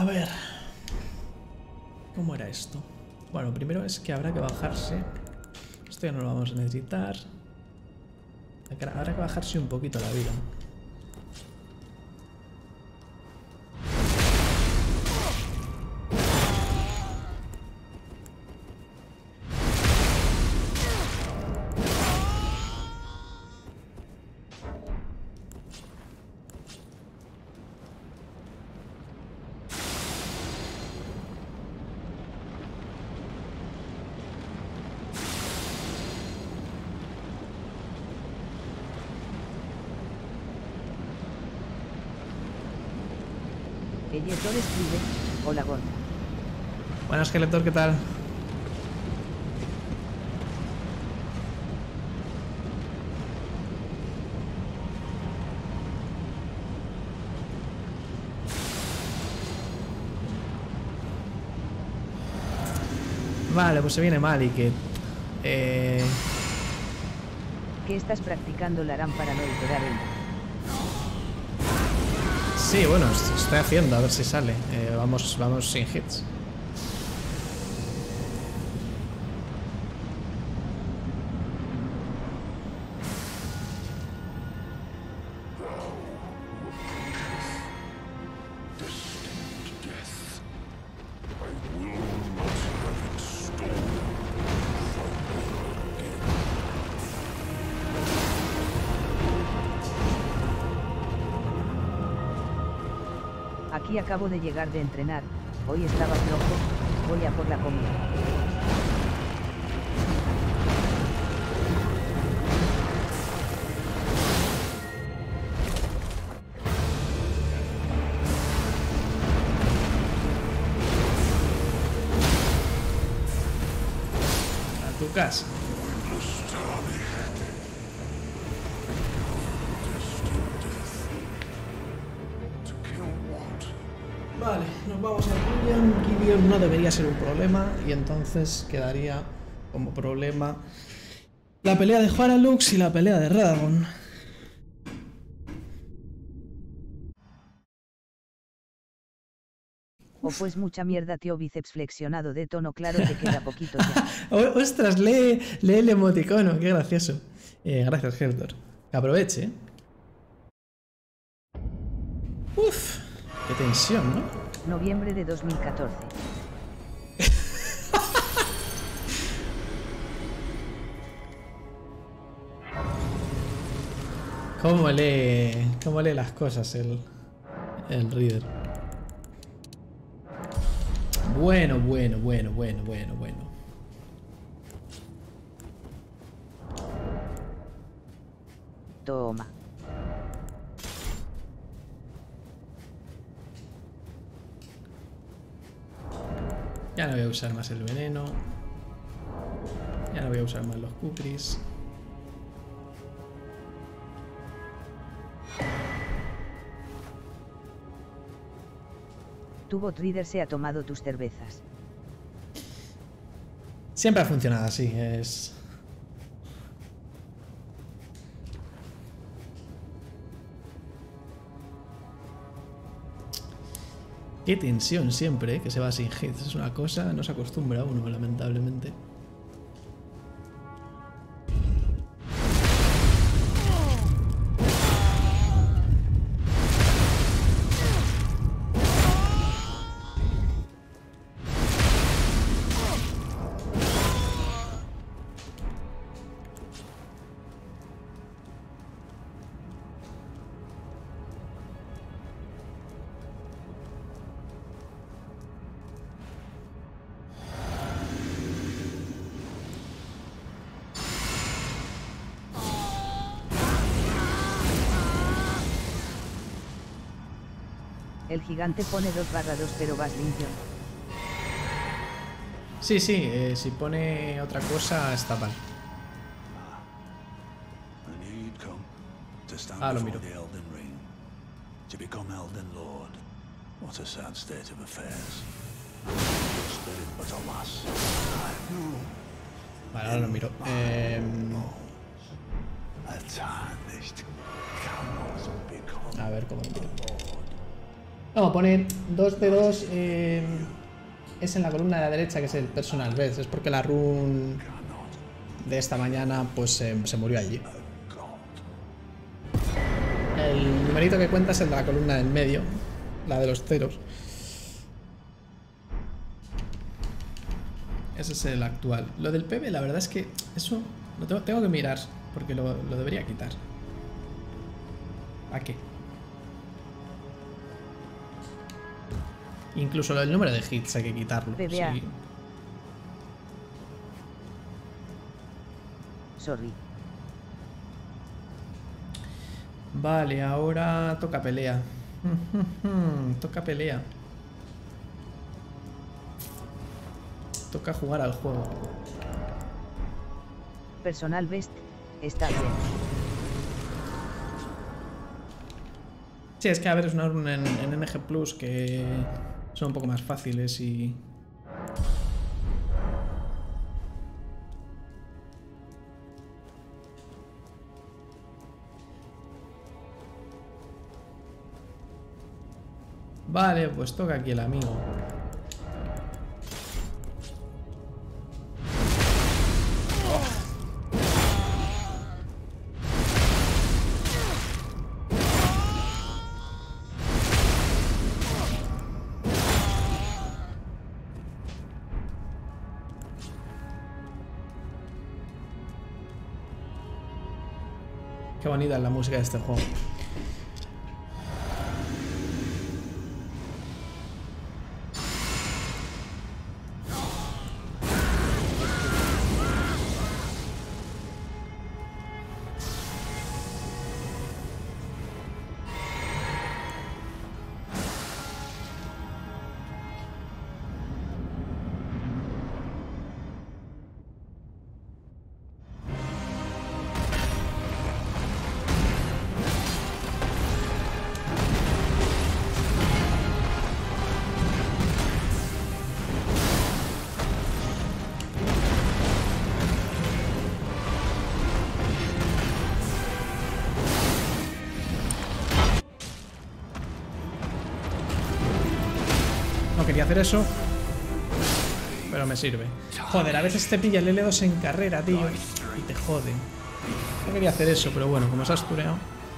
A ver. ¿Cómo era esto? Bueno, primero es que habrá que bajarse. Esto ya no lo vamos a necesitar. Habrá que bajarse un poquito la vida. Skeletor escribe, hola Gorda. Buenas, Skeletor, ¿qué tal? Vale, pues se viene mal y que... ¿Qué estás practicando, Laran, para no iterar el? Sí, bueno, estoy haciendo, a ver si sale. Vamos sin hits. Aquí acabo de llegar de entrenar, hoy estaba flojo, voy a por la comida. A tu casa. Vale, nos vamos a Gideon. Gideon no debería ser un problema y entonces quedaría como problema la pelea de Haralux y la pelea de Radagon. O pues mucha mierda, tío, bíceps flexionado de tono claro, te queda poquito ya. Ostras, lee el emoticono, qué gracioso. Gracias, Heltor. Que aproveche. Uf, qué tensión, ¿no? Noviembre de 2014. ¿Cómo lee las cosas el Reader? Bueno. Toma. Ya no voy a usar más el veneno. Ya no voy a usar más los kukris. Tu bot reader se ha tomado tus cervezas. Siempre ha funcionado así, es... Qué tensión siempre, que se va sin hits. Es una cosa, no se acostumbra uno, lamentablemente. El gigante pone 2/2 pero vas limpio. Sí, si pone otra cosa está mal. Ah, lo miro. Vale, ahora lo miro. A ver cómo lo miro. No, pone 2 de 2. Es en la columna de la derecha, que es el personal best. Es porque la run de esta mañana pues se murió allí. El numerito que cuenta es el de la columna del medio, la de los ceros. Ese es el actual. Lo del PB, la verdad es que eso lo tengo que mirar, porque lo debería quitar. ¿A qué? Incluso el número de hits hay que quitarlo. PBA. Sí. Sorry. Vale, ahora toca pelea. Toca pelea. Toca jugar al juego. Personal best, está bien. Sí, es que a ver, es una run en NG Plus que son un poco más fáciles y... Vale, pues toca aquí el amigo. Qué bonita es la música de este juego. No quería hacer eso, pero me sirve. Joder, a veces te pilla el L2 en carrera, tío, y te jode. No quería hacer eso, pero bueno, como se ha astureado,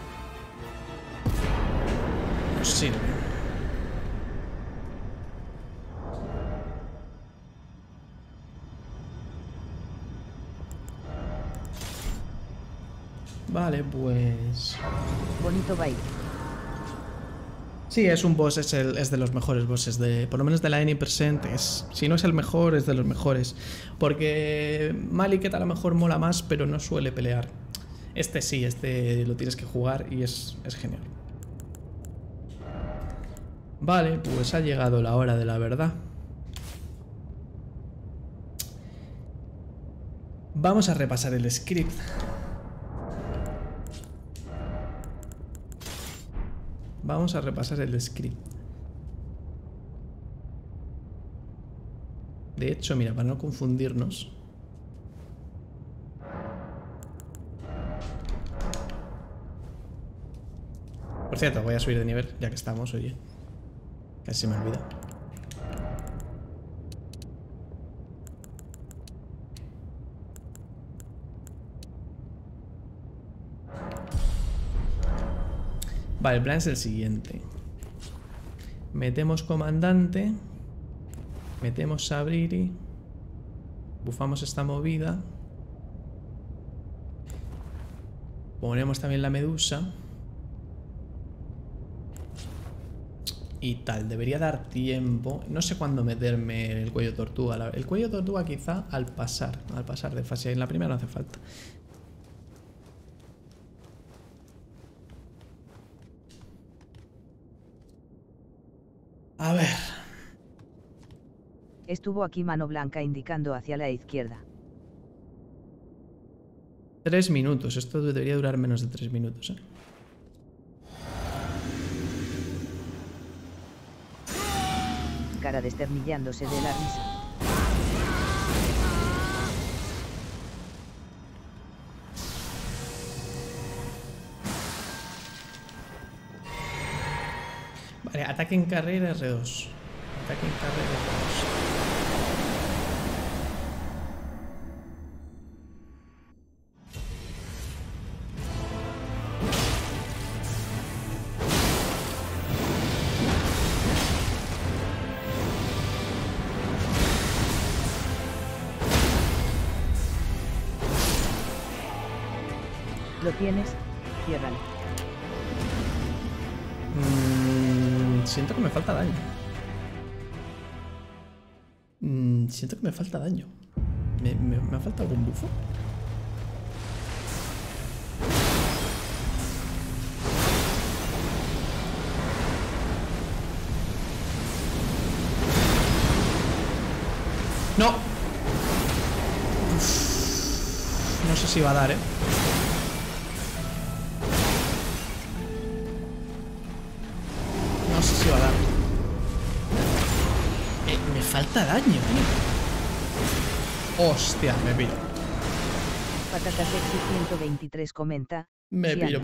nos sirve. Vale, pues... Bonito baile. Sí, es un boss, es de los mejores bosses, por lo menos de la N%. Si no es el mejor, es de los mejores. Porque Maliket a lo mejor mola más, pero no suele pelear. Este sí, este lo tienes que jugar y es genial. Vale, pues ha llegado la hora de la verdad. Vamos a repasar el script. Vamos a repasar el script. De hecho, mira, para no confundirnos. Por cierto, voy a subir de nivel, ya que estamos, oye. Casi se me olvida. Vale, el plan es el siguiente. Metemos comandante. Metemos Sabriri. Bufamos esta movida. Ponemos también la medusa. Y tal, debería dar tiempo. No sé cuándo meterme el cuello tortuga. El cuello tortuga quizá al pasar de fase. En la primera no hace falta. A ver. Estuvo aquí mano blanca indicando hacia la izquierda. 3 minutos. Esto debería durar menos de 3 minutos, ¿eh? Cara desternillándose de la risa. Vale, Ataque en carrera R2. Ataque en carrera R2. Lo tienes, ciérralo. Siento que me falta daño. Siento que me falta daño. ¿Me falta algún bufo? ¡No! Uf, no sé si va a dar, ¿eh? No sé si va a dar. Me falta daño, tío. Hostia, me piro. Patata Sexy 123 comenta. Me piro.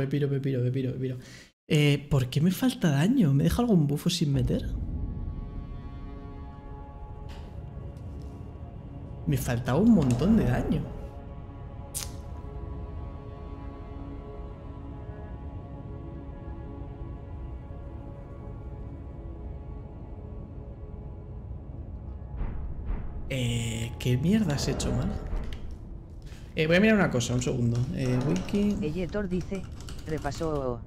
¿Por qué me falta daño? ¿Me deja algún bufo sin meter? Me faltaba un montón de daño. ¿Qué mierda has hecho mal? Voy a mirar una cosa, un segundo. Wiki. Eyetor dice, repasó.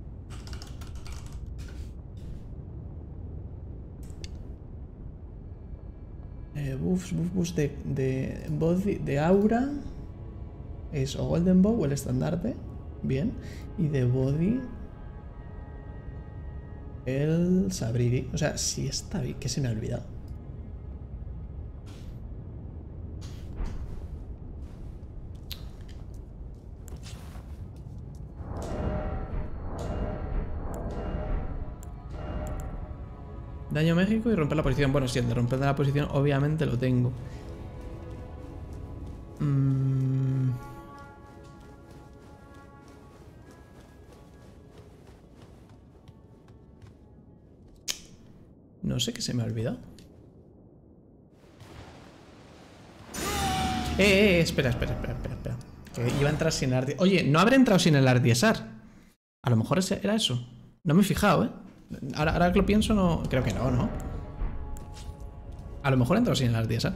Buffs de body, de aura. Es o Golden Bow o el estandarte. Bien. Y de body. El Sabriri. O sea, sí está bien, que se me ha olvidado. Daño México y romper la posición. Bueno, si el de romper la posición obviamente lo tengo. No sé qué se me ha olvidado. Espera. Que iba a entrar sin el Ardiesar. Oye, ¿no habré entrado sin el Ardiesar? A lo mejor era eso. No me he fijado, ¿eh? Ahora que lo pienso, no. Creo que no. A lo mejor he entrado sin el Ardiesar.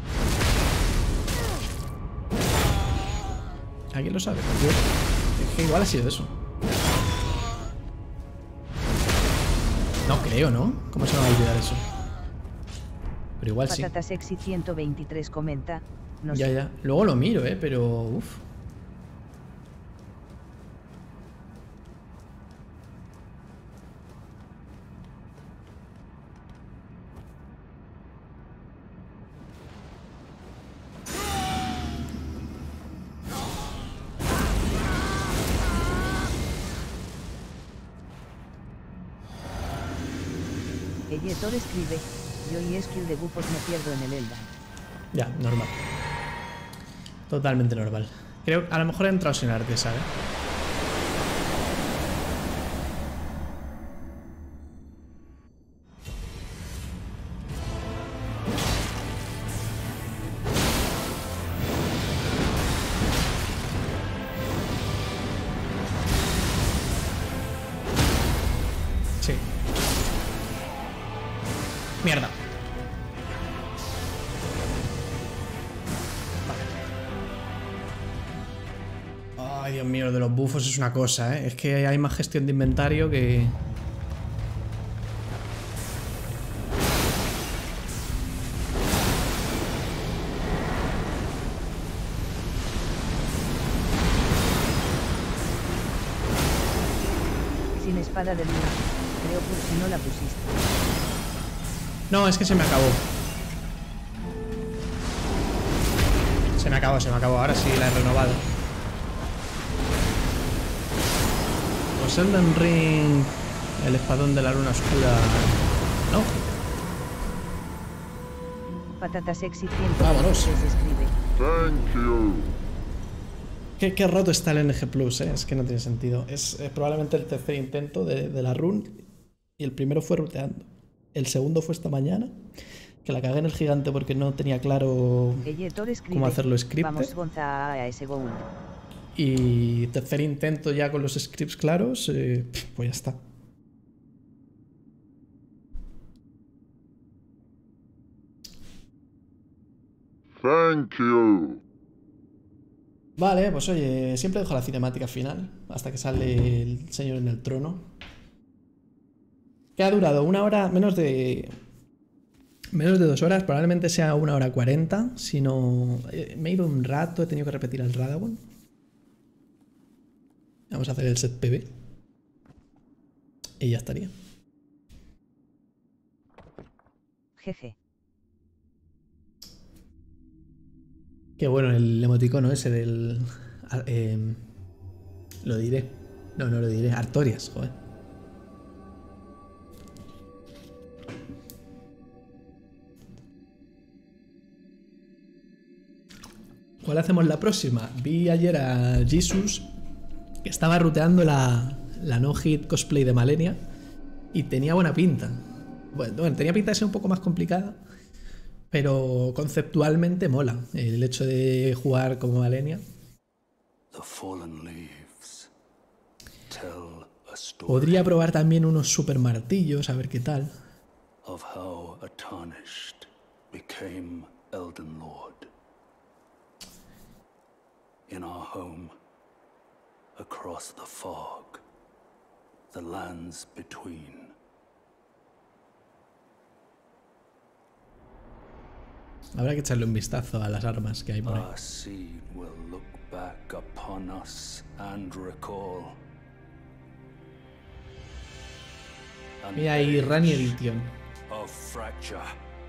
¿Alguien lo sabe? Es que igual ha sido eso. No creo, ¿no? ¿Cómo se me va a olvidar eso? Pero igual sí. Patata Sexy 123 comenta. No ya, sé. ya. Luego lo miro, pero. Uf. Eyetor escribe, yo y skill de bufos me pierdo en el Elda. Ya, normal. Totalmente normal. Creo que a lo mejor he entrado sin arte, ¿sabes? Sí. Mierda. Ay, Dios mío, lo de los buffos es una cosa, ¿eh? Es que hay más gestión de inventario que... Sin espada de luna. Creo por si no la pusiste. No, es que se me acabó. Se me acabó. Ahora sí la he renovado. Pues Elden Ring, el espadón de la luna oscura. No. Patata Sexy 100. Vámonos. Escribe. Thank you. Qué roto está el NG Plus, ¿eh? Es que no tiene sentido. Es probablemente el tercer intento de la run Y el primero fue ruteando. El segundo fue esta mañana, que la cagué en el gigante porque no tenía claro cómo hacerlo script. Vamos, Gonza, a ese gold. Y tercer intento ya con los scripts claros, pues ya está. Thank you. Vale, pues oye, siempre dejo la cinemática final, hasta que sale el señor en el trono. Que ha durado 1 hora, menos de 2 horas, probablemente sea 1 hora 40, si no... me he ido un rato, he tenido que repetir el Radagon. Vamos a hacer el set PB. Y ya estaría. Jeje. Qué bueno el emoticono ese del... lo diré. No lo diré. Artorias, joder. ¿Cuál hacemos la próxima? Vi ayer a Jesus que estaba ruteando la no-hit cosplay de Malenia y tenía buena pinta. Bueno, tenía pinta de ser un poco más complicada, pero conceptualmente mola el hecho de jugar como Malenia. Podría probar también unos super martillos, a ver qué tal. Of how Atarnished became Elden Lord. In our home, across the fog, the lands between. Habrá que echarle un vistazo a las armas que hay por ahí. Our seed will look back upon us and recall. Mira ahí, Rani Edition. Of fracture.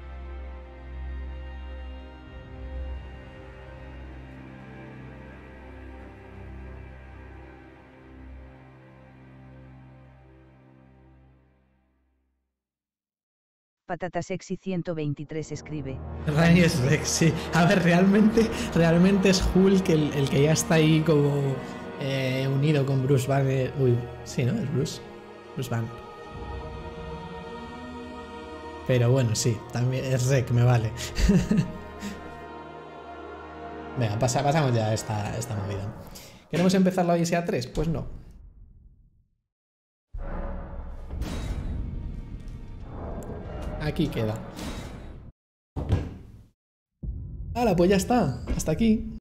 Patata Sexy 123 escribe. Rani es sexy. A ver, realmente es Hulk el que ya está ahí como unido con Bruce Banner. Uy, sí, ¿no? Es Bruce Banner. Pero bueno, sí, también es Rek, me vale. Venga, pasamos ya esta movida. ¿Queremos empezar la Odisea 3? Pues no. Aquí queda. ¡Hala! Pues ya está. Hasta aquí.